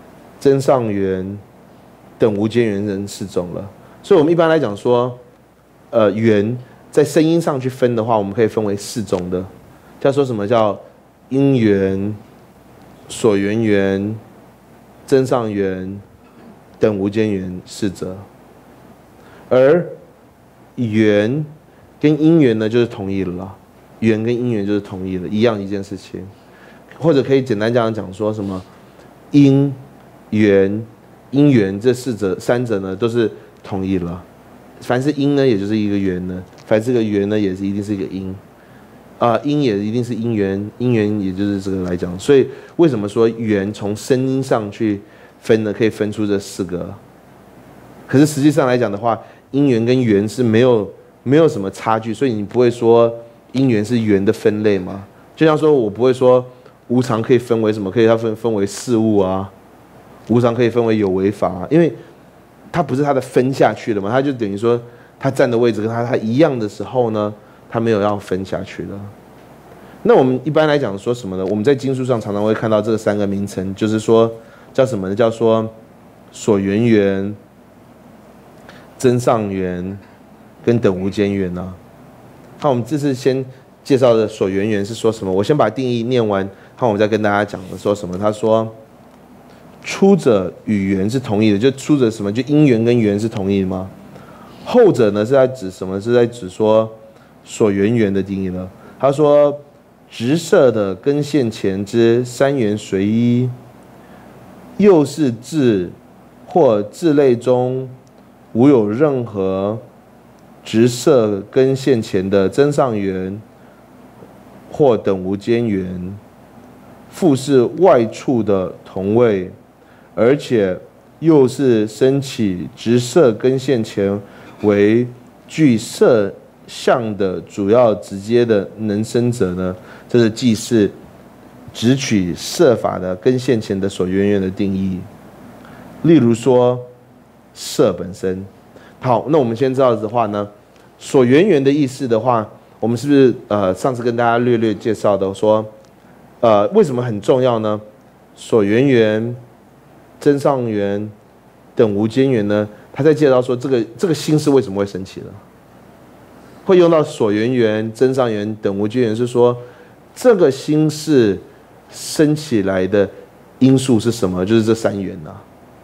[SPEAKER 2] 真上缘、等无间缘人四种了。所以我们一般来讲说，呃，缘在声音上去分的话，我们可以分为四种的，叫说什么叫因缘、所缘缘、真上缘、等无间缘四者。而缘跟因缘呢，就是同义了啦。缘跟因缘就是同义了，一样一件事情。或者可以简单这样讲，说什么因缘、因缘这四者、三者呢，都是同义了。凡是因呢，也就是一个缘呢；凡是个缘呢，也是一定是一个因。啊、呃，因也一定是因缘，因缘也就是这个来讲。所以为什么说缘从声音上去分呢？可以分出这四个。可是实际上来讲的话，因缘跟缘是没有没有什么差距，所以你不会说因缘是缘的分类嘛？就像说我不会说无常可以分为什么？可以它分分为事物啊，无常可以分为有为法、啊，因为它不是它的分下去了嘛，它就等于说它站的位置跟它它一样的时候呢，它没有要分下去了。那我们一般来讲说什么呢？我们在经书上常常会看到这三个名称，就是说叫什么呢？叫说所缘缘、真上缘跟等无间缘啊。那我们这次先介绍的所缘缘是说什么？我先把定义念完，看我们再跟大家讲的说什么。他说，出者与缘是同义的，就出者什么？就因缘跟缘是同义的吗？后者呢是在指什么？是在指说所缘缘的定义了。他说，直摄的根现前之三缘随一，又是智或智类中无有任何直摄根现前的真上缘或等无间缘，复是外处的同位，而且又是升起直摄根现前为具色相的主要直接的能生者呢？这是即是直取色法的根现前的所缘缘的定义。例如说色本身。好，那我们先知道的话呢，所缘缘的意思的话，我们是不是呃上次跟大家略略介绍的说，呃为什么很重要呢？所缘缘、真上缘、等无间缘呢？他在介绍说这个这个心是为什么会升起的，会用到所缘缘、真上缘、等无间缘，是说这个心是升起来的因素是什么？就是这三缘啊。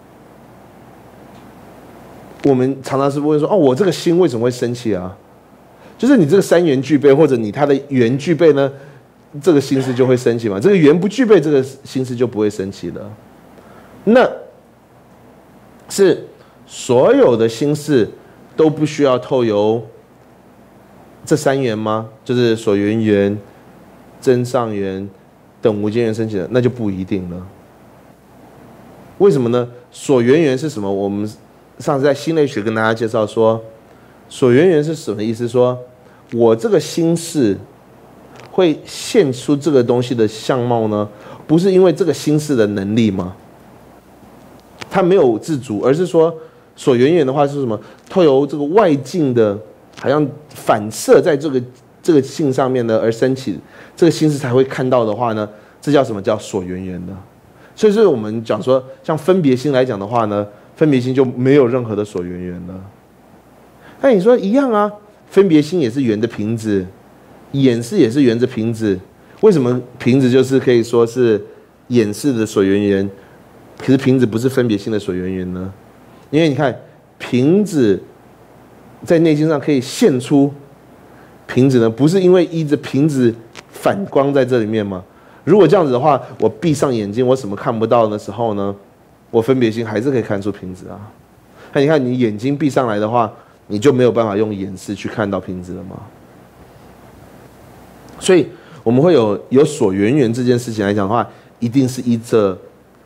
[SPEAKER 2] 我们常常是不会说哦，我这个心为什么会生气啊？就是你这个三缘具备，或者你它的缘具备呢，这个心思就会生气嘛。这个缘不具备，这个心思就不会生气了。那是所有的心事都不需要透由这三缘吗？就是所缘缘、真上缘、等无间缘生起的，那就不一定了。为什么呢？所缘缘是什么？我们上次在心类学跟大家介绍说，所缘缘是什么意思？说我这个心事会现出这个东西的相貌呢，不是因为这个心事的能力吗？它没有自主，而是说所缘缘的话是什么？透由这个外境的，好像反射在这个这个性上面呢而升起，这个心事才会看到的话呢，这叫什么？叫所缘缘的。所以是我们讲说，像分别心来讲的话呢，分别心就没有任何的所缘缘了。那你说一样啊，分别心也是缘的瓶子，眼识也是缘着瓶子。为什么瓶子就是可以说是眼识的所缘缘，可是瓶子不是分别心的所缘缘呢？因为你看瓶子在内心上可以现出瓶子呢，不是因为依着瓶子反光在这里面吗？如果这样子的话，我闭上眼睛，我什么看不到的时候呢？我分别心还是可以看出瓶子啊。那你看你眼睛闭上来的话，你就没有办法用眼识去看到瓶子了吗？所以我们会有有所缘缘这件事情来讲的话，一定是依着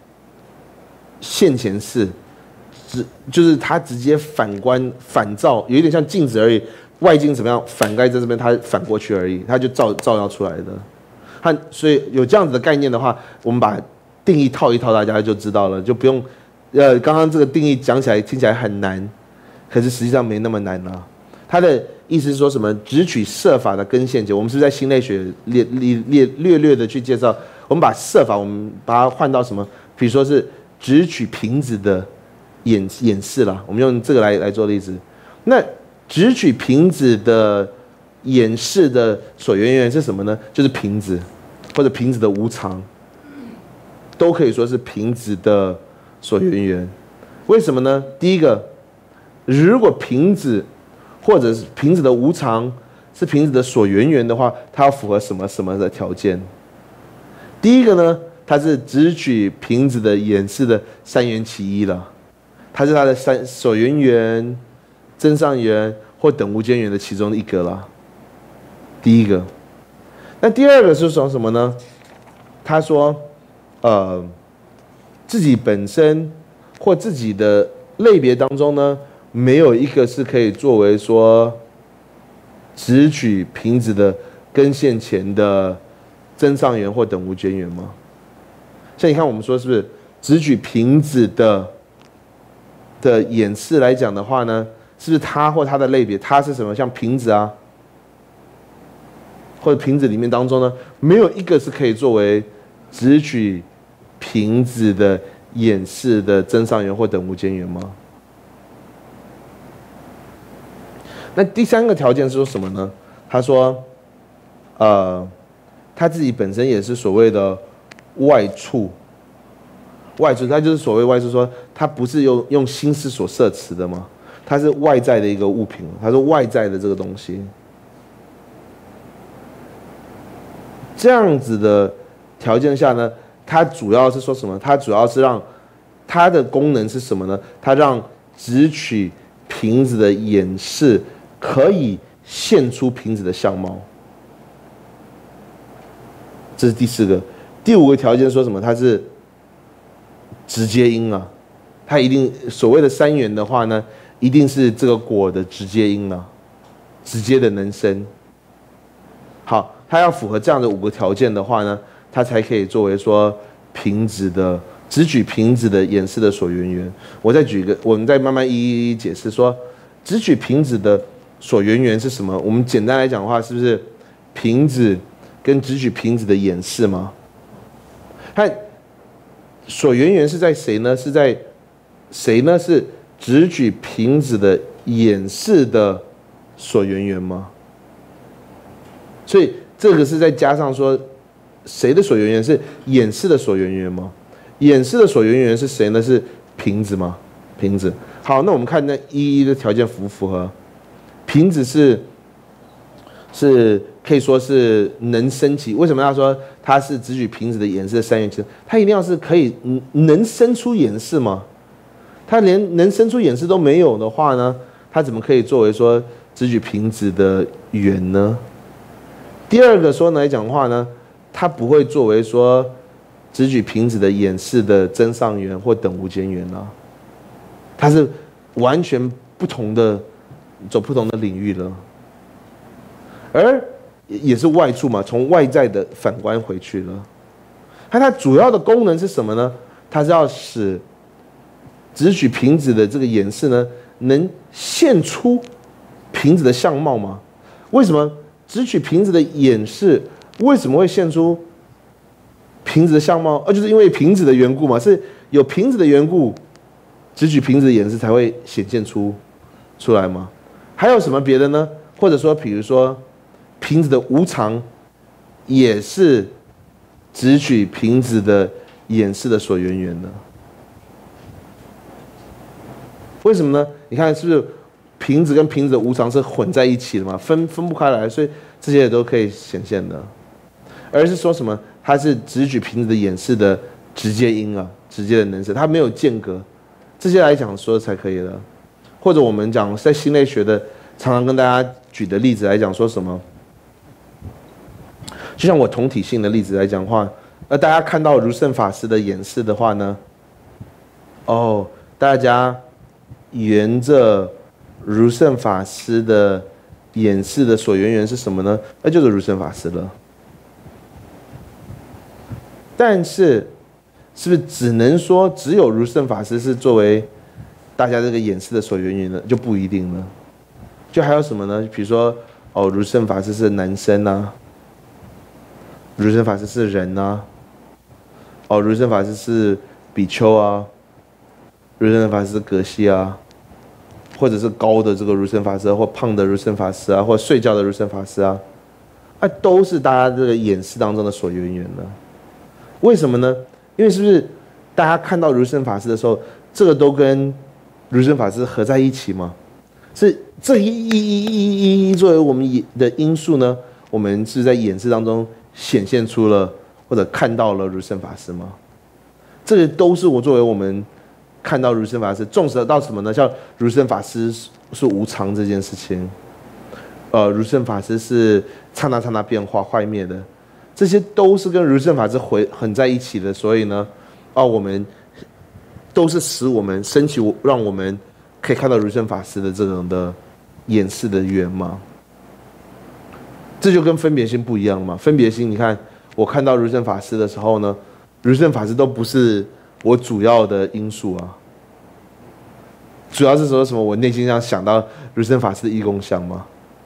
[SPEAKER 2] 现前事，就是它直接反观反照，有一点像镜子而已。外境怎么样反盖在这边，它反过去而已，它就照照耀出来的。它所以有这样子的概念的话，我们把定义套一套，大家就知道了，就不用。呃，刚刚这个定义讲起来听起来很难，可是实际上没那么难啊。它的意思是说什么？只取色法的根现前。我们是不是在心类学略略略略略的去介绍？我们把色法，我们把它换到什么？比如说是直取瓶子的演演示啦。我们用这个来来做例子。那直取瓶子的演示的所缘缘是什么呢？就是瓶子，或者瓶子的无常，都可以说是瓶子的所缘缘。为什么呢？第一个，如果瓶子或者是瓶子的无常是瓶子的所缘缘的话，它要符合什么什么的条件？第一个呢，它是直取瓶子的演示的三缘其一了，它是它的三所缘缘、真上缘或等无间缘的其中的一个了。第一个，那第二个是说什么呢？他说，呃，自己本身或自己的类别当中呢，没有一个是可以作为说直取瓶子的根线前的真上缘或等无间缘吗？像你看，我们说是不是直取瓶子的的演示来讲的话呢，是不是它或它的类别，它是什么？像瓶子啊，或者瓶子里面当中呢，没有一个是可以作为直取瓶子的演示的真上缘或等无间缘吗？那第三个条件是说什么呢？他说，呃，他自己本身也是所谓的外处，外处，他就是所谓外处说，他不是用用心思所摄持的吗？它是外在的一个物品，它是外在的这个东西。这样子的条件下呢，它主要是说什么？它主要是让它的功能是什么呢？它让直取瓶子的演示可以现出瓶子的相貌。这是第四个。第五个条件说什么？它是直接因啊，它一定所谓的三缘的话呢，一定是这个果的直接因啊，直接的能生。好，它要符合这样的五个条件的话呢，它才可以作为说瓶子的直取瓶子的演示的所缘缘。我再举一个，我们再慢慢一一解释说，直取瓶子的所缘缘是什么？我们简单来讲的话，是不是瓶子跟直取瓶子的演示吗？看所缘缘是在谁呢？是在谁呢？是直取瓶子的演示的所缘缘吗？所以这个是再加上说，谁的所缘缘是演示的所缘缘吗？演示的所缘缘是谁呢？是瓶子吗？瓶子。好，那我们看那一一的条件符不符合？瓶子是是可以说是能生起。为什么要说它是直取瓶子的演示的三缘其？它一定要是可以能生出演示吗？它连能生出演示都没有的话呢，它怎么可以作为说直取瓶子的缘呢？第二个说来讲的话呢，它不会作为说直取瓶子的演示的真上缘或等无间缘啊，它是完全不同的，走不同的领域了，而也是外处嘛，从外在的反观回去了。那它主要的功能是什么呢？它是要使直取瓶子的这个演示呢，能现出瓶子的相貌吗？为什么？直取瓶子的演示为什么会现出瓶子的相貌？呃，就是因为瓶子的缘故嘛，是有瓶子的缘故，直取瓶子的演示才会显现出出来吗？还有什么别的呢？或者说，比如说瓶子的无常，也是直取瓶子的演示的所缘缘的。为什么呢？你看是不是？瓶子跟瓶子的无常是混在一起的嘛，分分不开来，所以这些也都可以显现的。而是说什么？它是直取瓶子的演示的直接因啊，直接的能生，它没有间隔。这些来讲说才可以的。或者我们讲在心类学的，常常跟大家举的例子来讲说什么？就像我同体性的例子来讲的话，那大家看到如圣法师的演示的话呢，哦，大家沿着如圣法师的演示的所缘缘是什么呢？那就是如圣法师了。但是，是不是只能说只有如圣法师是作为大家这个演示的所缘缘呢？就不一定了。就还有什么呢？比如说，哦，如圣法师是男生啊，如圣法师是人啊，哦，如圣法师是比丘啊，如生法师格西啊，或者是高的这个如生法师，或胖的如生法师啊，或睡觉的如生法师啊，啊，都是大家这个演示当中的所缘缘的。为什么呢？因为是不是大家看到如生法师的时候，这个都跟如生法师合在一起吗？是这一一一一一作为我们的因素呢？我们是在演示当中显现出了或者看到了如生法师吗？这个都是我作为我们看到如生法师，重视到什么呢？像如生法师是无常这件事情，呃，如生法师是刹那刹那变化坏灭的，这些都是跟如生法师回很在一起的。所以呢，哦，我们都是使我们升起，让我们可以看到如生法师的这种的演示的缘嘛。这就跟分别心不一样了嘛。分别心，你看我看到如生法师的时候呢，如生法师都不是我主要的因素啊。主要是说什么？我内心上想到如生法师的义工相吗？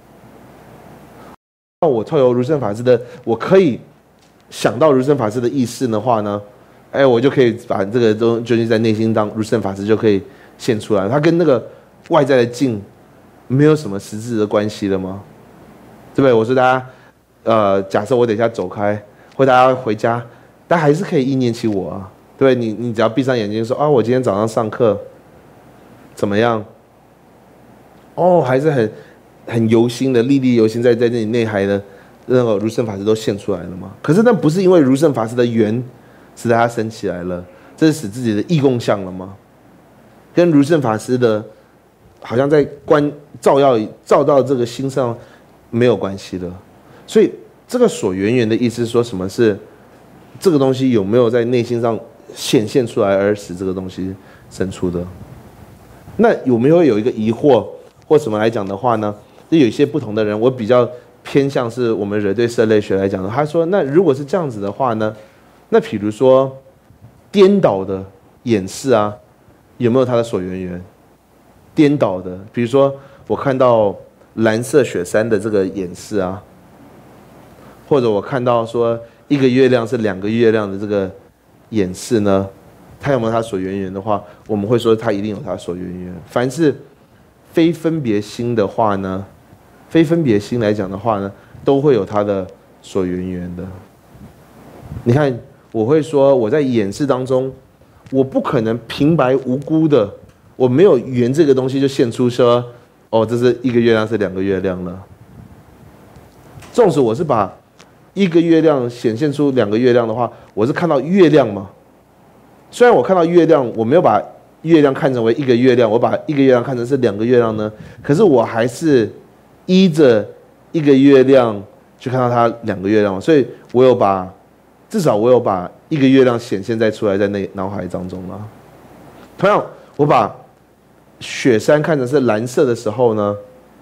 [SPEAKER 2] 那我透过如生法师的，我可以想到如生法师的意识的话呢，哎，我就可以把这个东究竟在内心当如生法师就可以现出来。它跟那个外在的境没有什么实质的关系了吗？对不对？我说大家，呃，假设我等一下走开，或大家回家，大家还是可以意念起我啊，对不对？你你只要闭上眼睛说啊，我今天早上上课怎么样？哦，还是很很由心的，历历由心在在那里内涵的那个如生法师都现出来了嘛。可是那不是因为如生法师的缘使得他升起来了，这是使自己的义供相了吗？跟如生法师的，好像在观照耀照到这个心上没有关系的。所以这个所缘缘的意思是说什么是这个东西有没有在内心上显现出来，而使这个东西生出的？那有没有有一个疑惑或什么来讲的话呢？就有一些不同的人，我比较偏向是我们人对色类学来讲的。他说，那如果是这样子的话呢，那比如说颠倒的演示啊，有没有它的所缘缘？颠倒的，比如说我看到蓝色雪山的这个演示啊，或者我看到说一个月亮是两个月亮的这个演示呢，它有没有它所缘缘的话，我们会说它一定有它所缘缘。凡是非分别心的话呢，非分别心来讲的话呢，都会有它的所缘缘的。你看，我会说我在演示当中，我不可能平白无辜的，我没有缘这个东西就现出说，哦，这是一个月亮是两个月亮了。纵使我是把一个月亮显现出两个月亮的话，我是看到月亮嘛。虽然我看到月亮，我没有把月亮看成为一个月亮，我把一个月亮看成是两个月亮呢，可是我还是依着一个月亮去看到它两个月亮，所以我有把至少我有把一个月亮显现在出来在那脑海当中了。同样，我把雪山看成是蓝色的时候呢，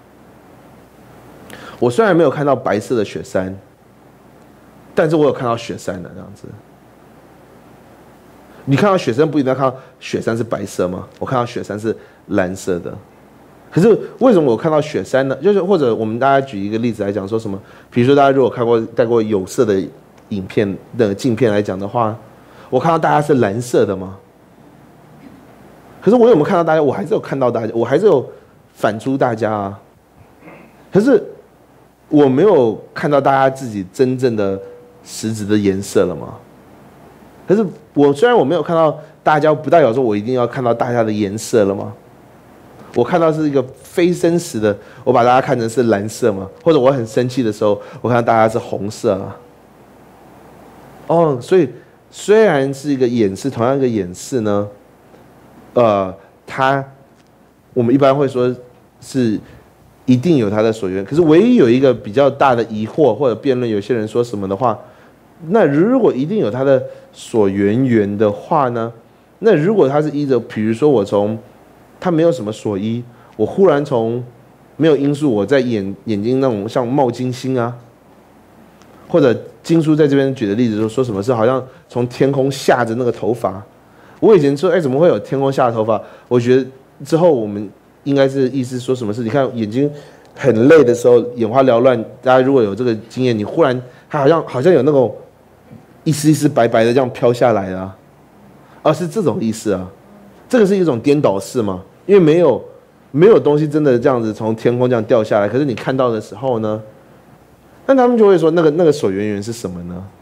[SPEAKER 2] 我虽然没有看到白色的雪山，但是我有看到雪山的这样子。你看到雪山不一定要看到雪山是白色吗？我看到雪山是蓝色的。可是为什么我看到雪山呢？就是或者我们大家举一个例子来讲，说什么？比如说大家如果看过带过有色的影片的镜片来讲的话，我看到大家是蓝色的吗？可是我有没有看到大家？我还是有看到大家，我还是有反出大家啊。可是我没有看到大家自己真正的实质的颜色了吗？可是我虽然我没有看到大家，不代表说我一定要看到大家的颜色了吗？我看到是一个非真实的，我把大家看成是蓝色嘛，或者我很生气的时候，我看到大家是红色啊。哦，所以虽然是一个演示，同样一个演示呢，呃，它我们一般会说是一定有它的所缘，可是唯一有一个比较大的疑惑或者辩论，有些人说什么的话，那如果一定有它的所缘缘的话呢？那如果它是依着，比如说我从它没有什么所依，我忽然从没有因素，我在眼眼睛那种像冒金星啊，或者经书在这边举的例子说说什么是好像从天空下着那个头发。我以前说，哎，怎么会有天空下的头发？我觉得之后我们应该是意思说什么是，你看眼睛很累的时候，眼花缭乱，大家如果有这个经验，你忽然它好像好像有那种一丝一丝白白的这样飘下来啊， 而、哦、是这种意思啊。这个是一种颠倒式嘛？因为没有没有东西真的这样子从天空这样掉下来，可是你看到的时候呢，那他们就会说那个那个所缘缘是什么呢？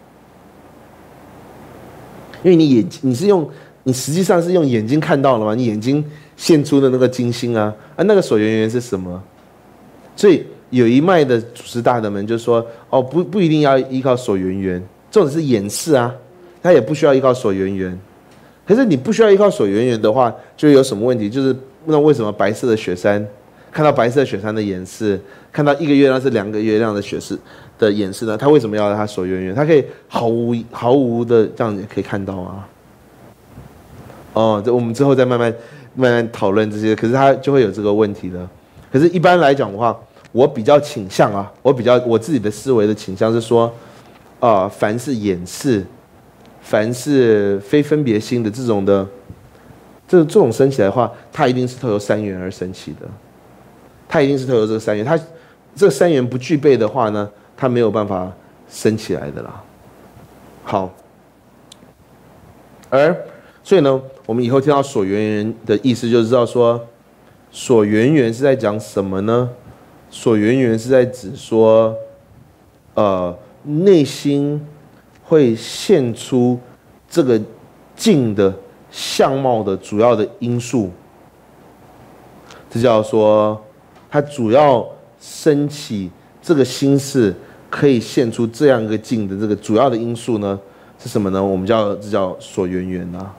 [SPEAKER 2] 因为你眼你是用你实际上是用眼睛看到了嘛，你眼睛现出的那个金星啊，啊那个所缘缘是什么？所以有一脉的祖师大德们就说，哦不不一定要依靠所缘缘，这种是演示啊，他也不需要依靠所缘缘。可是你不需要依靠所缘缘的话，就有什么问题？就是那为什么白色的雪山看到白色雪山的演示，看到一个月亮是两个月亮的雪示的演示呢？他为什么要他所缘缘？他可以毫无毫无的这样也可以看到啊。哦，这我们之后再慢慢慢慢讨论这些。可是他就会有这个问题了。可是一般来讲的话，我比较倾向啊，我比较我自己的思维的倾向是说，啊、呃，凡是演示。凡是非分别心的这种的，这这种升起来的话，它一定是透由三缘而升起的，它一定是透由这个三缘，它这个三缘不具备的话呢，它没有办法升起来的啦。好，而所以呢，我们以后听到所缘缘的意思，就知道说，所缘缘是在讲什么呢？所缘缘是在指说，呃，内心。会现出这个境的相貌的主要的因素，这叫说它主要升起这个心事可以现出这样一个境的这个主要的因素呢是什么呢？我们叫这叫所缘缘啊。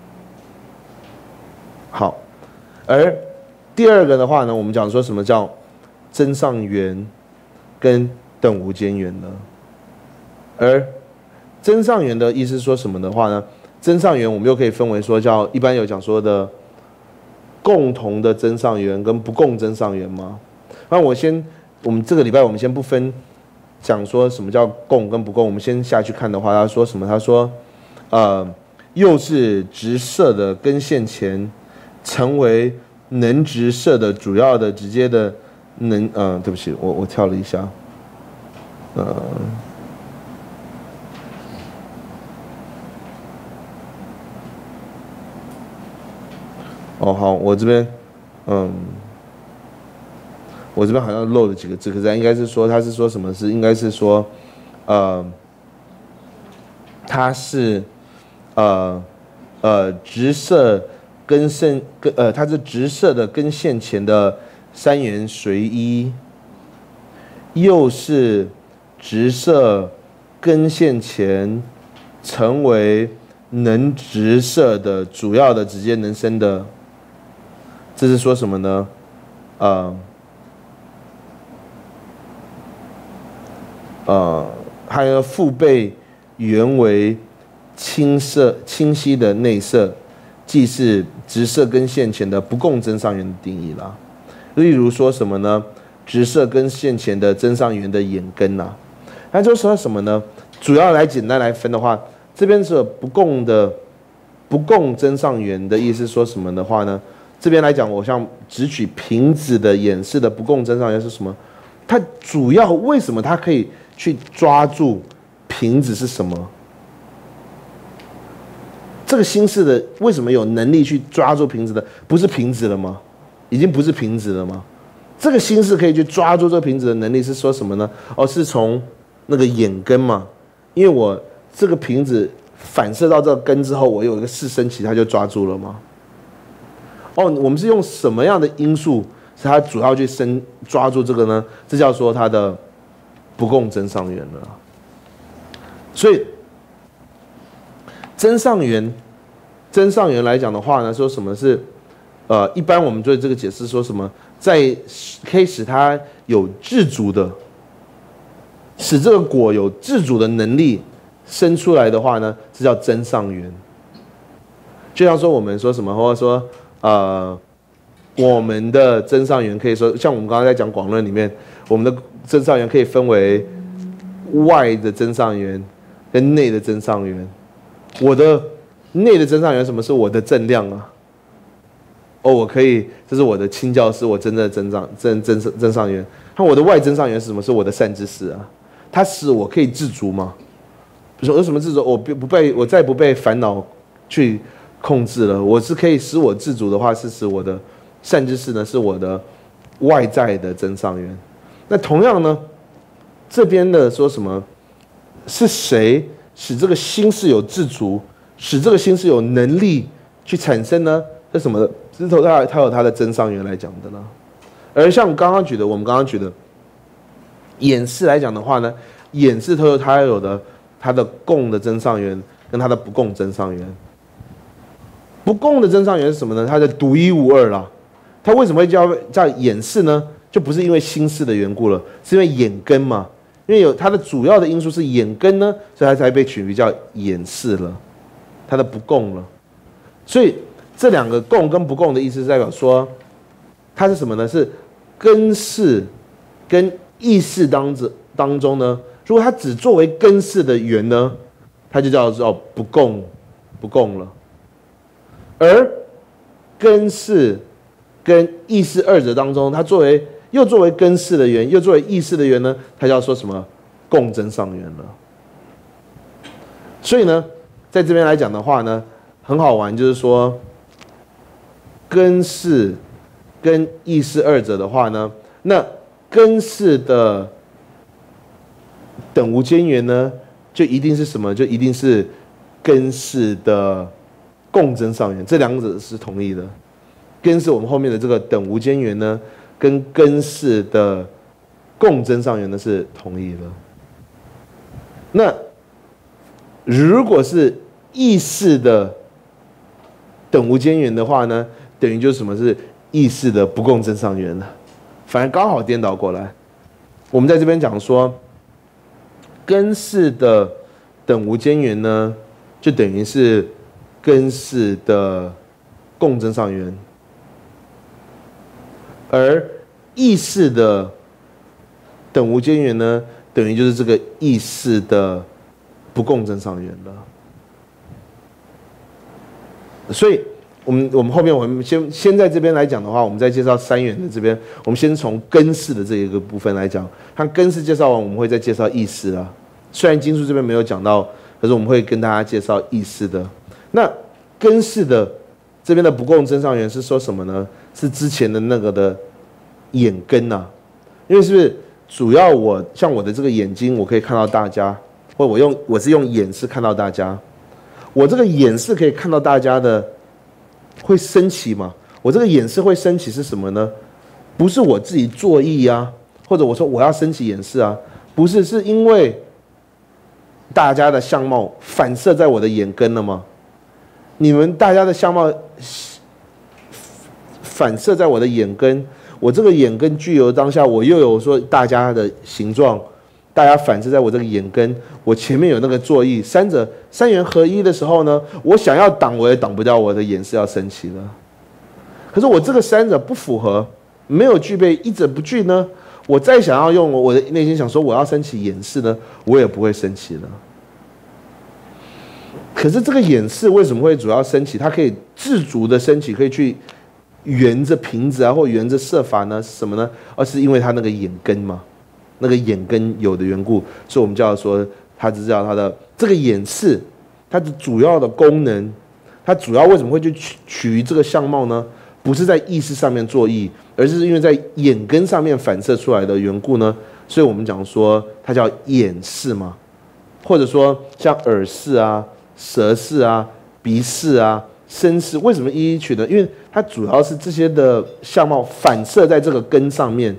[SPEAKER 2] 好，而第二个的话呢，我们讲说什么叫真上缘跟等无间缘呢？而真上缘的意思是说什么的话呢？真上缘我们又可以分为说叫一般有讲说的共同的真上缘跟不共真上缘吗？那我先我们这个礼拜我们先不分讲说什么叫共跟不共，我们先下去看的话，他说什么？他说，呃，又是直射的根线前成为能直射的主要的直接的能，呃，对不起，我我跳了一下，呃。哦，好，我这边，嗯，我这边好像漏了几个字，可是应该是说，他是说什么是？应该是说，呃，它是，呃，呃，直射根线根，呃，它是直射的根线前的三元随一，又是直射根线前成为能直射的主要的直接能生的。这是说什么呢？呃，呃，还有腹背原为清色清晰的内色，既是直射根线前的不共真上缘的定义啦。例如说什么呢？直射根线前的真上缘的眼根呐、啊，那就说什么呢？主要来简单来分的话，这边是不共的不共真上缘的意思，说什么的话呢？这边来讲，我像只举瓶子的演示的不共真上缘是什么？它主要为什么它可以去抓住瓶子是什么？这个心事的为什么有能力去抓住瓶子的？不是瓶子了吗？已经不是瓶子了吗？这个心事可以去抓住这个瓶子的能力是说什么呢？哦，是从那个眼根嘛，因为我这个瓶子反射到这个根之后，我有一个视升起，它就抓住了吗？哦，我们是用什么样的因素使它主要去生抓住这个呢？这叫说它的不共真上缘了。所以真上缘，真上缘来讲的话呢，说什么是呃，一般我们对这个解释说什么，在可以使它有自主的，使这个果有自主的能力生出来的话呢，这叫真上缘。就像说我们说什么，或者说。呃，我们的真上缘可以说，像我们刚刚在讲广论里面，我们的真上缘可以分为外的真上缘跟内的真上缘。我的内的真上缘，什么是我的正量啊？哦，我可以，这是我的亲教师，我真正的真上真真真上缘。那我的外真上缘是什么？是我的善知识啊，它使我可以自足吗？有什么自足？我不不被我再不被烦恼去控制了。我是可以使我自主的话，是使我的善知识呢，是我的外在的真上缘。那同样呢，这边的说什么？是谁使这个心是有自主，使这个心是有能力去产生呢？这什么的？枝头它它有它的真上缘来讲的呢。而像刚刚举的，我们刚刚举的眼识来讲的话呢，眼识它有它有的它的共的真上缘跟它的不共真上缘。不共的真上缘是什么呢？它的独一无二啦。它为什么会叫叫眼识呢？就不是因为心识的缘故了，是因为眼根嘛。因为有它的主要的因素是眼根呢，所以它才被取名叫眼识了，它的不共了。所以这两个共跟不共的意思是代表说，它是什么呢？是根识跟意识当中当中呢，如果它只作为根识的缘呢，它就叫做不共不共了。而根识跟意识二者当中，它作为又作为根识的缘，又作为意识的缘呢，它叫说什么？共真上缘了。所以呢，在这边来讲的话呢，很好玩，就是说根识跟意识二者的话呢，那根识的等无间缘呢，就一定是什么？就一定是根识的共真上缘，这两者是同义的。根识我们后面的这个等无间缘呢，跟根识的共真上缘呢是同义的。那如果是意识的等无间缘的话呢，等于就是什么是意识的不共真上缘了，反而刚好颠倒过来。我们在这边讲说，根识的等无间缘呢，就等于是根识的共真上缘，而意识的等无间缘呢，等于就是这个意识的不共真上缘了。所以我们我们后面我们先先在这边来讲的话，我们再介绍三元的这边，我们先从根识的这一个部分来讲。看根识介绍完，我们会再介绍意识啦。虽然经书这边没有讲到，可是我们会跟大家介绍意识的。那根识的这边的不共真上缘是说什么呢？是之前的那个的眼根啊，因为是不是主要我像我的这个眼睛，我可以看到大家，或我用我是用眼识看到大家。我这个眼识可以看到大家的，会升起吗？我这个眼识会升起是什么呢？不是我自己作意啊，或者我说我要升起眼识啊，不是，是因为大家的相貌反射在我的眼根了吗？你们大家的相貌反射在我的眼根，我这个眼根具有当下，我又有说大家的形状。大家反射在我这个眼根，我前面有那个作意，三者三元合一的时候呢，我想要挡我也挡不掉，我的眼是要升起的。可是我这个三者不符合，没有具备一者不具呢，我再想要用我的内心想说我要升起眼识呢，我也不会升起了。可是这个眼识为什么会主要升起？它可以自主的升起，可以去圆着瓶子啊，或圆着设法呢？是什么呢？而是因为它那个眼根嘛。那个眼根有的缘故，所以我们叫说，它只叫它的这个眼识，它的主要的功能，它主要为什么会去取取这个相貌呢？不是在意识上面作意，而是因为在眼根上面反射出来的缘故呢。所以我们讲说，它叫眼识嘛，或者说像耳识啊、舌识啊、鼻识啊、身识，为什么一一取呢？因为它主要是这些的相貌反射在这个根上面。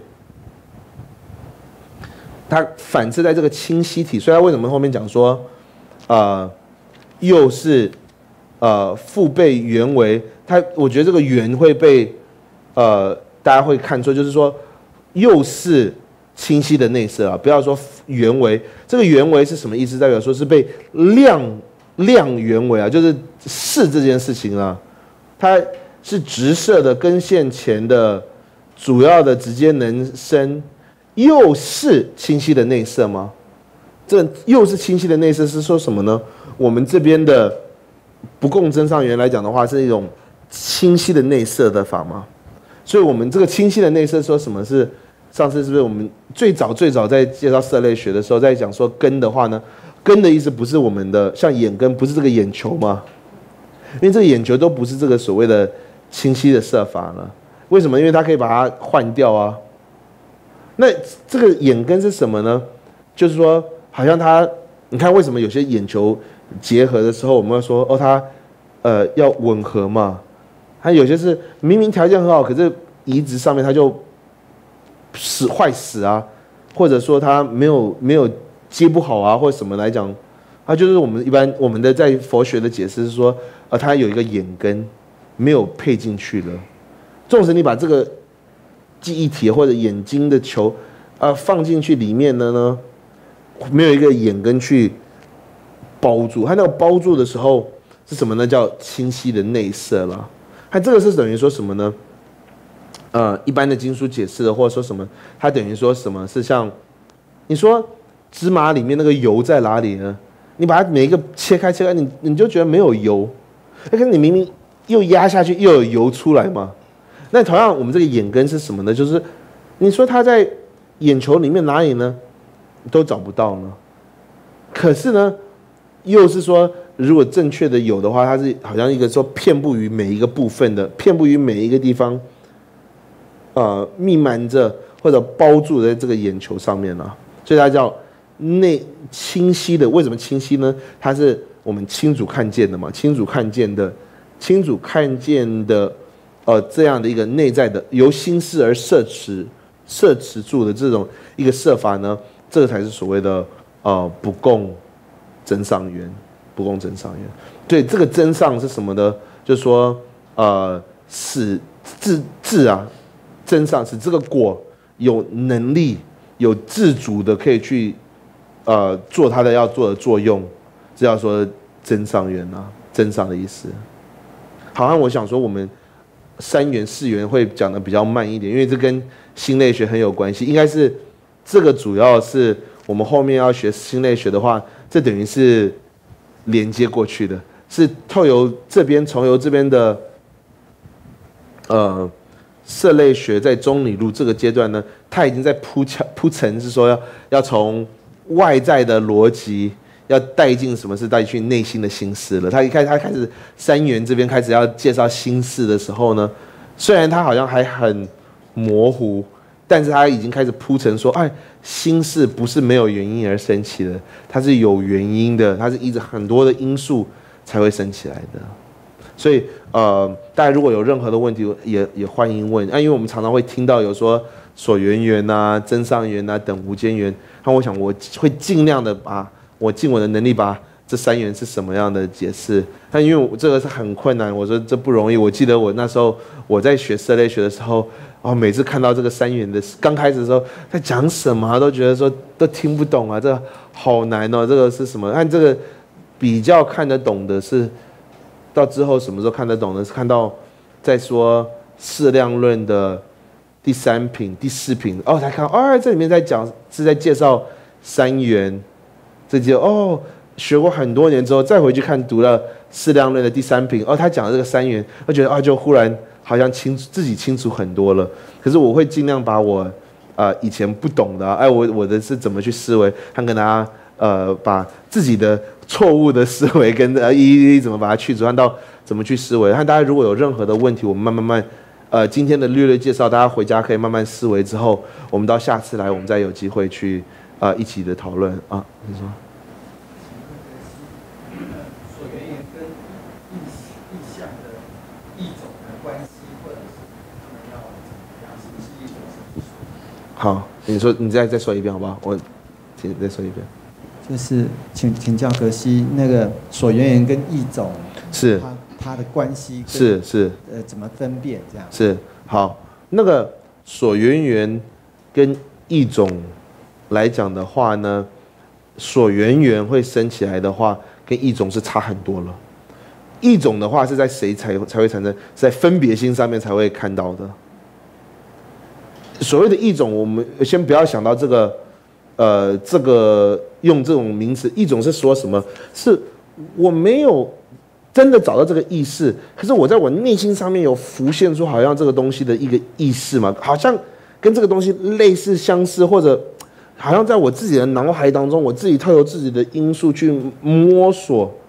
[SPEAKER 2] 它反射在这个清晰体，所以它为什么后面讲说，呃，又是呃父辈原为，它我觉得这个原会被呃大家会看出，就是说又是清晰的内色啊，不要说原为，这个原为是什么意思？代表说是被亮亮原为啊，就是是这件事情啊，它是直射的根线前的主要的直接能生。又是清晰的内色吗？这又是清晰的内色是说什么呢？我们这边的不共真上缘来讲的话，是一种清晰的内色的法吗？所以我们这个清晰的内色说什么是？上次是不是我们最早最早在介绍色类学的时候，在讲说根的话呢？根的意思不是我们的像眼根，不是这个眼球吗？ 因为这个眼球都不是这个所谓的清晰的色法了。为什么？因为它可以把它换掉啊。那这个眼根是什么呢？就是说，好像它，你看为什么有些眼球结合的时候，我们会说哦，它呃要吻合嘛。它有些是明明条件很好，可是移植上面它就死坏死啊，或者说它没有没有接不好啊，或者什么来讲，它就是我们一般我们的在佛学的解释是说，呃，它有一个眼根没有配进去了。纵使你把这个记忆体或者眼睛的球啊、呃、放进去里面的呢，没有一个眼根去包住，它那个包住的时候是什么呢？叫清晰的内色了。它这个是等于说什么呢？呃，一般的经书解释的，或者说什么，它等于说什么是像你说芝麻里面那个油在哪里呢？你把它每一个切开切开，你你就觉得没有油，可是你明明又压下去又有油出来嘛。那同样，我们这个眼根是什么呢？就是你说它在眼球里面哪里呢？都找不到呢。可是呢，又是说，如果正确的有的话，它是好像一个说遍布于每一个部分的，遍布于每一个地方，呃，弥漫着或者包住在这个眼球上面了，所以它叫内清晰的。为什么清晰呢？它是我们清楚看见的嘛，清楚看见的，清楚看见的，呃，这样的一个内在的由心识而摄持、摄持住的这种一个摄法呢，这个才是所谓的呃不共真上缘，不共真上缘。对，这个真上是什么呢？就是说，呃，使自自啊。真上使这个果有能力、有自主的可以去，呃，做它的要做的作用，这叫说真上缘啊，真上的意思。好像我想说，我们三元、四元会讲的比较慢一点，因为这跟心类学很有关系。应该是这个主要是我们后面要学心类学的话，这等于是连接过去的，是透由这边从由这边的，呃。色类学在中理路这个阶段呢，它已经在铺桥铺陈，是说要要从外在的逻辑要带进什么是带进内心的心思了。他一开他开始三元这边开始要介绍心事的时候呢，虽然他好像还很模糊，但是他已经开始铺陈说，哎，心事不是没有原因而生起的，它是有原因的，它是依着很多的因素才会生起来的。所以，呃，大家如果有任何的问题，也也欢迎问啊，因为我们常常会听到有说所缘缘呐、真上缘呐等无间缘，那我想我会尽量的把我尽我的能力把这三缘是什么样的解释。但因为我这个是很困难，我说这不容易。我记得我那时候我在学色类学的时候，哦，每次看到这个三缘的刚开始的时候在讲什么，都觉得说都听不懂啊，这好难哦，这个是什么？按这个比较看得懂的是。到之后什么时候看得懂呢？是看到在说释量论的第三品、第四品，哦，才看到，哦，这里面在讲是在介绍三元，这就哦，学过很多年之后再回去看读了释量论的第三品，哦，他讲的这个三元，我觉得啊，就忽然好像清自己清楚很多了。可是我会尽量把我呃以前不懂的、啊，哎，我我的是怎么去思维，看跟大家呃把自己的。错误的思维跟呃一一怎么把它去除，看到怎么去思维。看大家如果有任何的问题，我们慢慢慢，呃，今天的略略介绍，大家回家可以慢慢思维之后，我们到下次来，我们再有机会去呃一起的讨论啊。你说。所缘缘跟意意象的异种的关系，或者是他们要怎么样，是不是一种什么？好，你说你再再说一遍好不好？我请再说一遍。
[SPEAKER 3] 就是请请教格西，那个所缘缘跟异种
[SPEAKER 2] 是
[SPEAKER 3] 它它的关系
[SPEAKER 2] 是是
[SPEAKER 3] 呃怎么分辨这样？
[SPEAKER 2] 是好，那个所缘缘跟异种来讲的话呢，所缘缘会生起来的话，跟异种是差很多了。异种的话是在谁才才会产生？是在分别心上面才会看到的。所谓的异种，我们先不要想到这个。呃，这个用这种名词，一种是说什么？是我没有真的找到这个意识，可是我在我内心上面有浮现出好像这个东西的一个意识嘛，好像跟这个东西类似相似，或者好像在我自己的脑海当中，我自己透过自己的因素去摸索，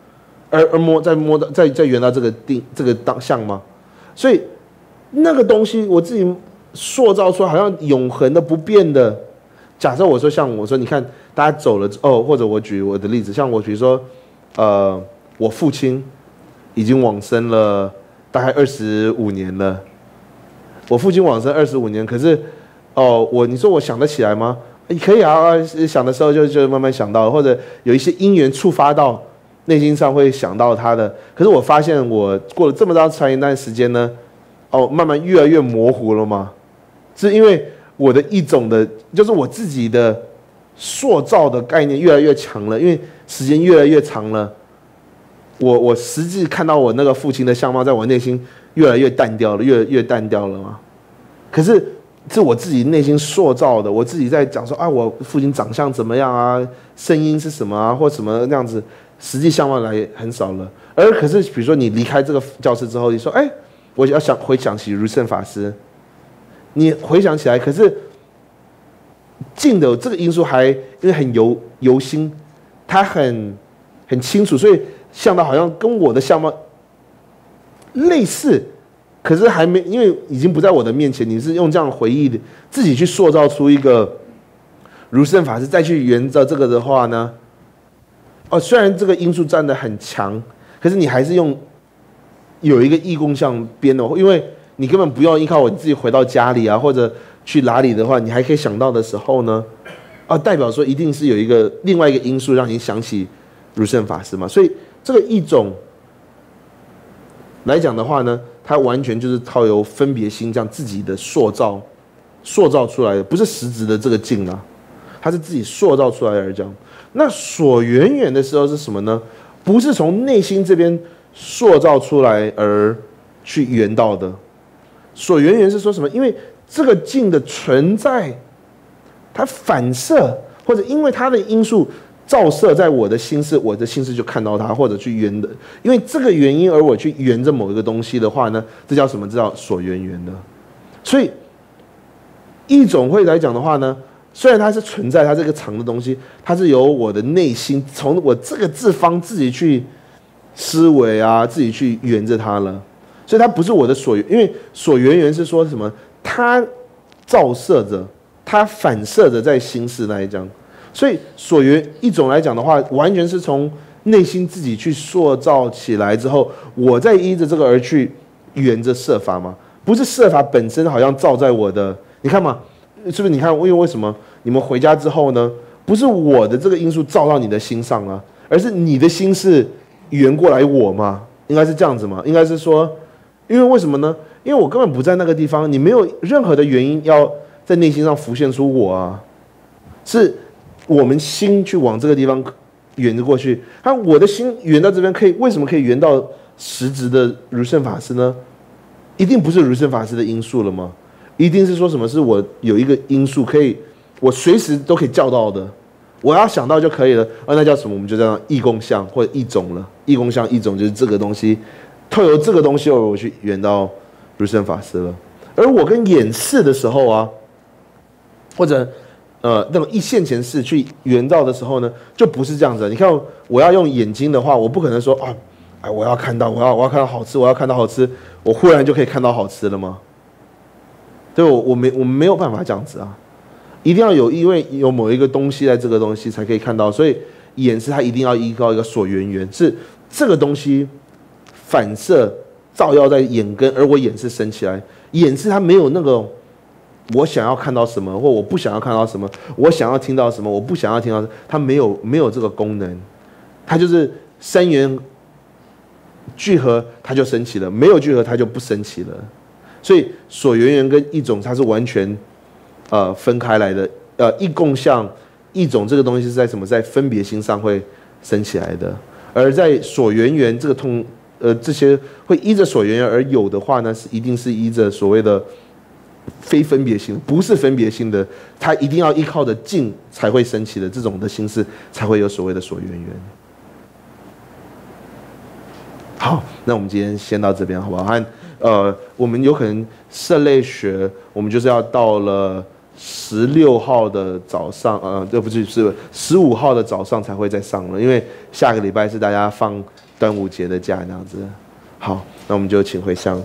[SPEAKER 2] 而而摸再摸到再再圆到这个定这个当相吗？所以那个东西我自己塑造出来，好像永恒的不变的。假设我说像我说，你看大家走了哦，或者我举我的例子，像我比如说，呃，我父亲已经往生了大概二十五年了。我父亲往生二十五年，可是哦，我你说我想得起来吗？可以啊，想的时候就就慢慢想到，或者有一些因缘触发到内心上会想到他的。可是我发现我过了这么长一段时间呢，哦，慢慢越来越模糊了嘛，是因为我的一种的，就是我自己的塑造的概念越来越强了，因为时间越来越长了，我我实际看到我那个父亲的相貌，在我内心越来越淡掉了，越越淡掉了嘛。可是是我自己内心塑造的，我自己在讲说啊，我父亲长相怎么样啊，声音是什么啊，或什么那样子，实际相貌来很少了。而可是比如说你离开这个教室之后，你说哎，我要想回想起如圣法师，你回想起来，可是近的这个因素还因为很由由心，他很很清楚，所以像到好像跟我的相貌类似。可是还没，因为已经不在我的面前，你是用这样回忆的，自己去塑造出一个如圣法师，再去圆着这个的话呢，哦，虽然这个因素占得很强，可是你还是用有一个义共相编的，因为你根本不用依靠我自己回到家里啊，或者去哪里的话，你还可以想到的时候呢，啊，代表说一定是有一个另外一个因素让你想起如圣法师嘛，所以这个一种来讲的话呢。它完全就是套由分别心这样自己的塑造，塑造出来的，不是实质的这个境啊，它是自己塑造出来而讲。那所缘缘的时候是什么呢？不是从内心这边塑造出来而去缘到的。所缘缘是说什么？因为这个境的存在，它反射或者因为它的因素。照射在我的心事，我的心事就看到它，或者去缘的，因为这个原因而我去缘着某一个东西的话呢，这叫什么？这叫所缘缘的。所以一种会来讲的话呢，虽然它是存在，它这个长的东西，它是由我的内心从我这个字方自己去思维啊，自己去缘着它了，所以它不是我的所缘，因为所缘缘是说什么？它照射着，它反射着在心事那一讲。所以所缘一种来讲的话，完全是从内心自己去塑造起来之后，我再依着这个而去缘着设法嘛，不是设法本身好像照在我的，你看嘛，是不是？你看，因为为什么你们回家之后呢？不是我的这个因素照到你的心上啊，而是你的心是缘过来我嘛，应该是这样子嘛，应该是说，因为为什么呢？因为我根本不在那个地方，你没有任何的原因要在内心上浮现出我啊，是。我们心去往这个地方圆着过去，那我的心圆到这边可以，为什么可以圆到实质的如圣法师呢？一定不是如圣法师的因素了吗？一定是说什么是我有一个因素可以，我随时都可以叫到的，我要想到就可以了。啊，那叫什么？我们就叫义共相或者义种了。义共相、义种就是这个东西，透由这个东西而我去圆到如圣法师了。而我跟演示的时候啊，或者。呃，那种一现前式去圆照的时候呢，就不是这样子。你看，我要用眼睛的话，我不可能说啊，哎，我要看到，我要我要看到好吃，我要看到好吃，我忽然就可以看到好吃了吗？对，我我没我没有办法这样子啊，一定要有，因为有某一个东西在这个东西才可以看到，所以眼是它一定要依靠一个所缘缘，是这个东西反射照耀在眼根，而我眼是升起来，眼是它没有那个。我想要看到什么，或我不想要看到什么，我想要听到什么，我不想要听到，它没有没有这个功能，它就是三元聚合，它就升起了；没有聚合，它就不升起了。所以所缘缘跟一种它是完全呃分开来的，呃一共相一种这个东西是在什么，在分别心上会升起来的，而在所缘缘这个通呃这些会依着所缘缘而有的话呢，是一定是依着所谓的。非分别心，不是分别心的，它一定要依靠着境才会升起的这种的心事，才会有所谓的所缘缘。好，那我们今天先到这边好不好？和呃，我们有可能社类学，我们就是要到了十六号的早上，呃，对不起，是十五号的早上才会再上了，因为下个礼拜是大家放端午节的假这样子。好，那我们就请回向。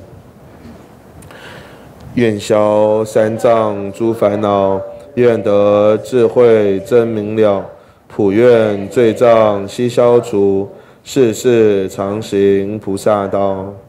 [SPEAKER 2] 愿消三障诸烦恼，愿得智慧真明了，普愿罪障悉消除，世世常行菩萨道。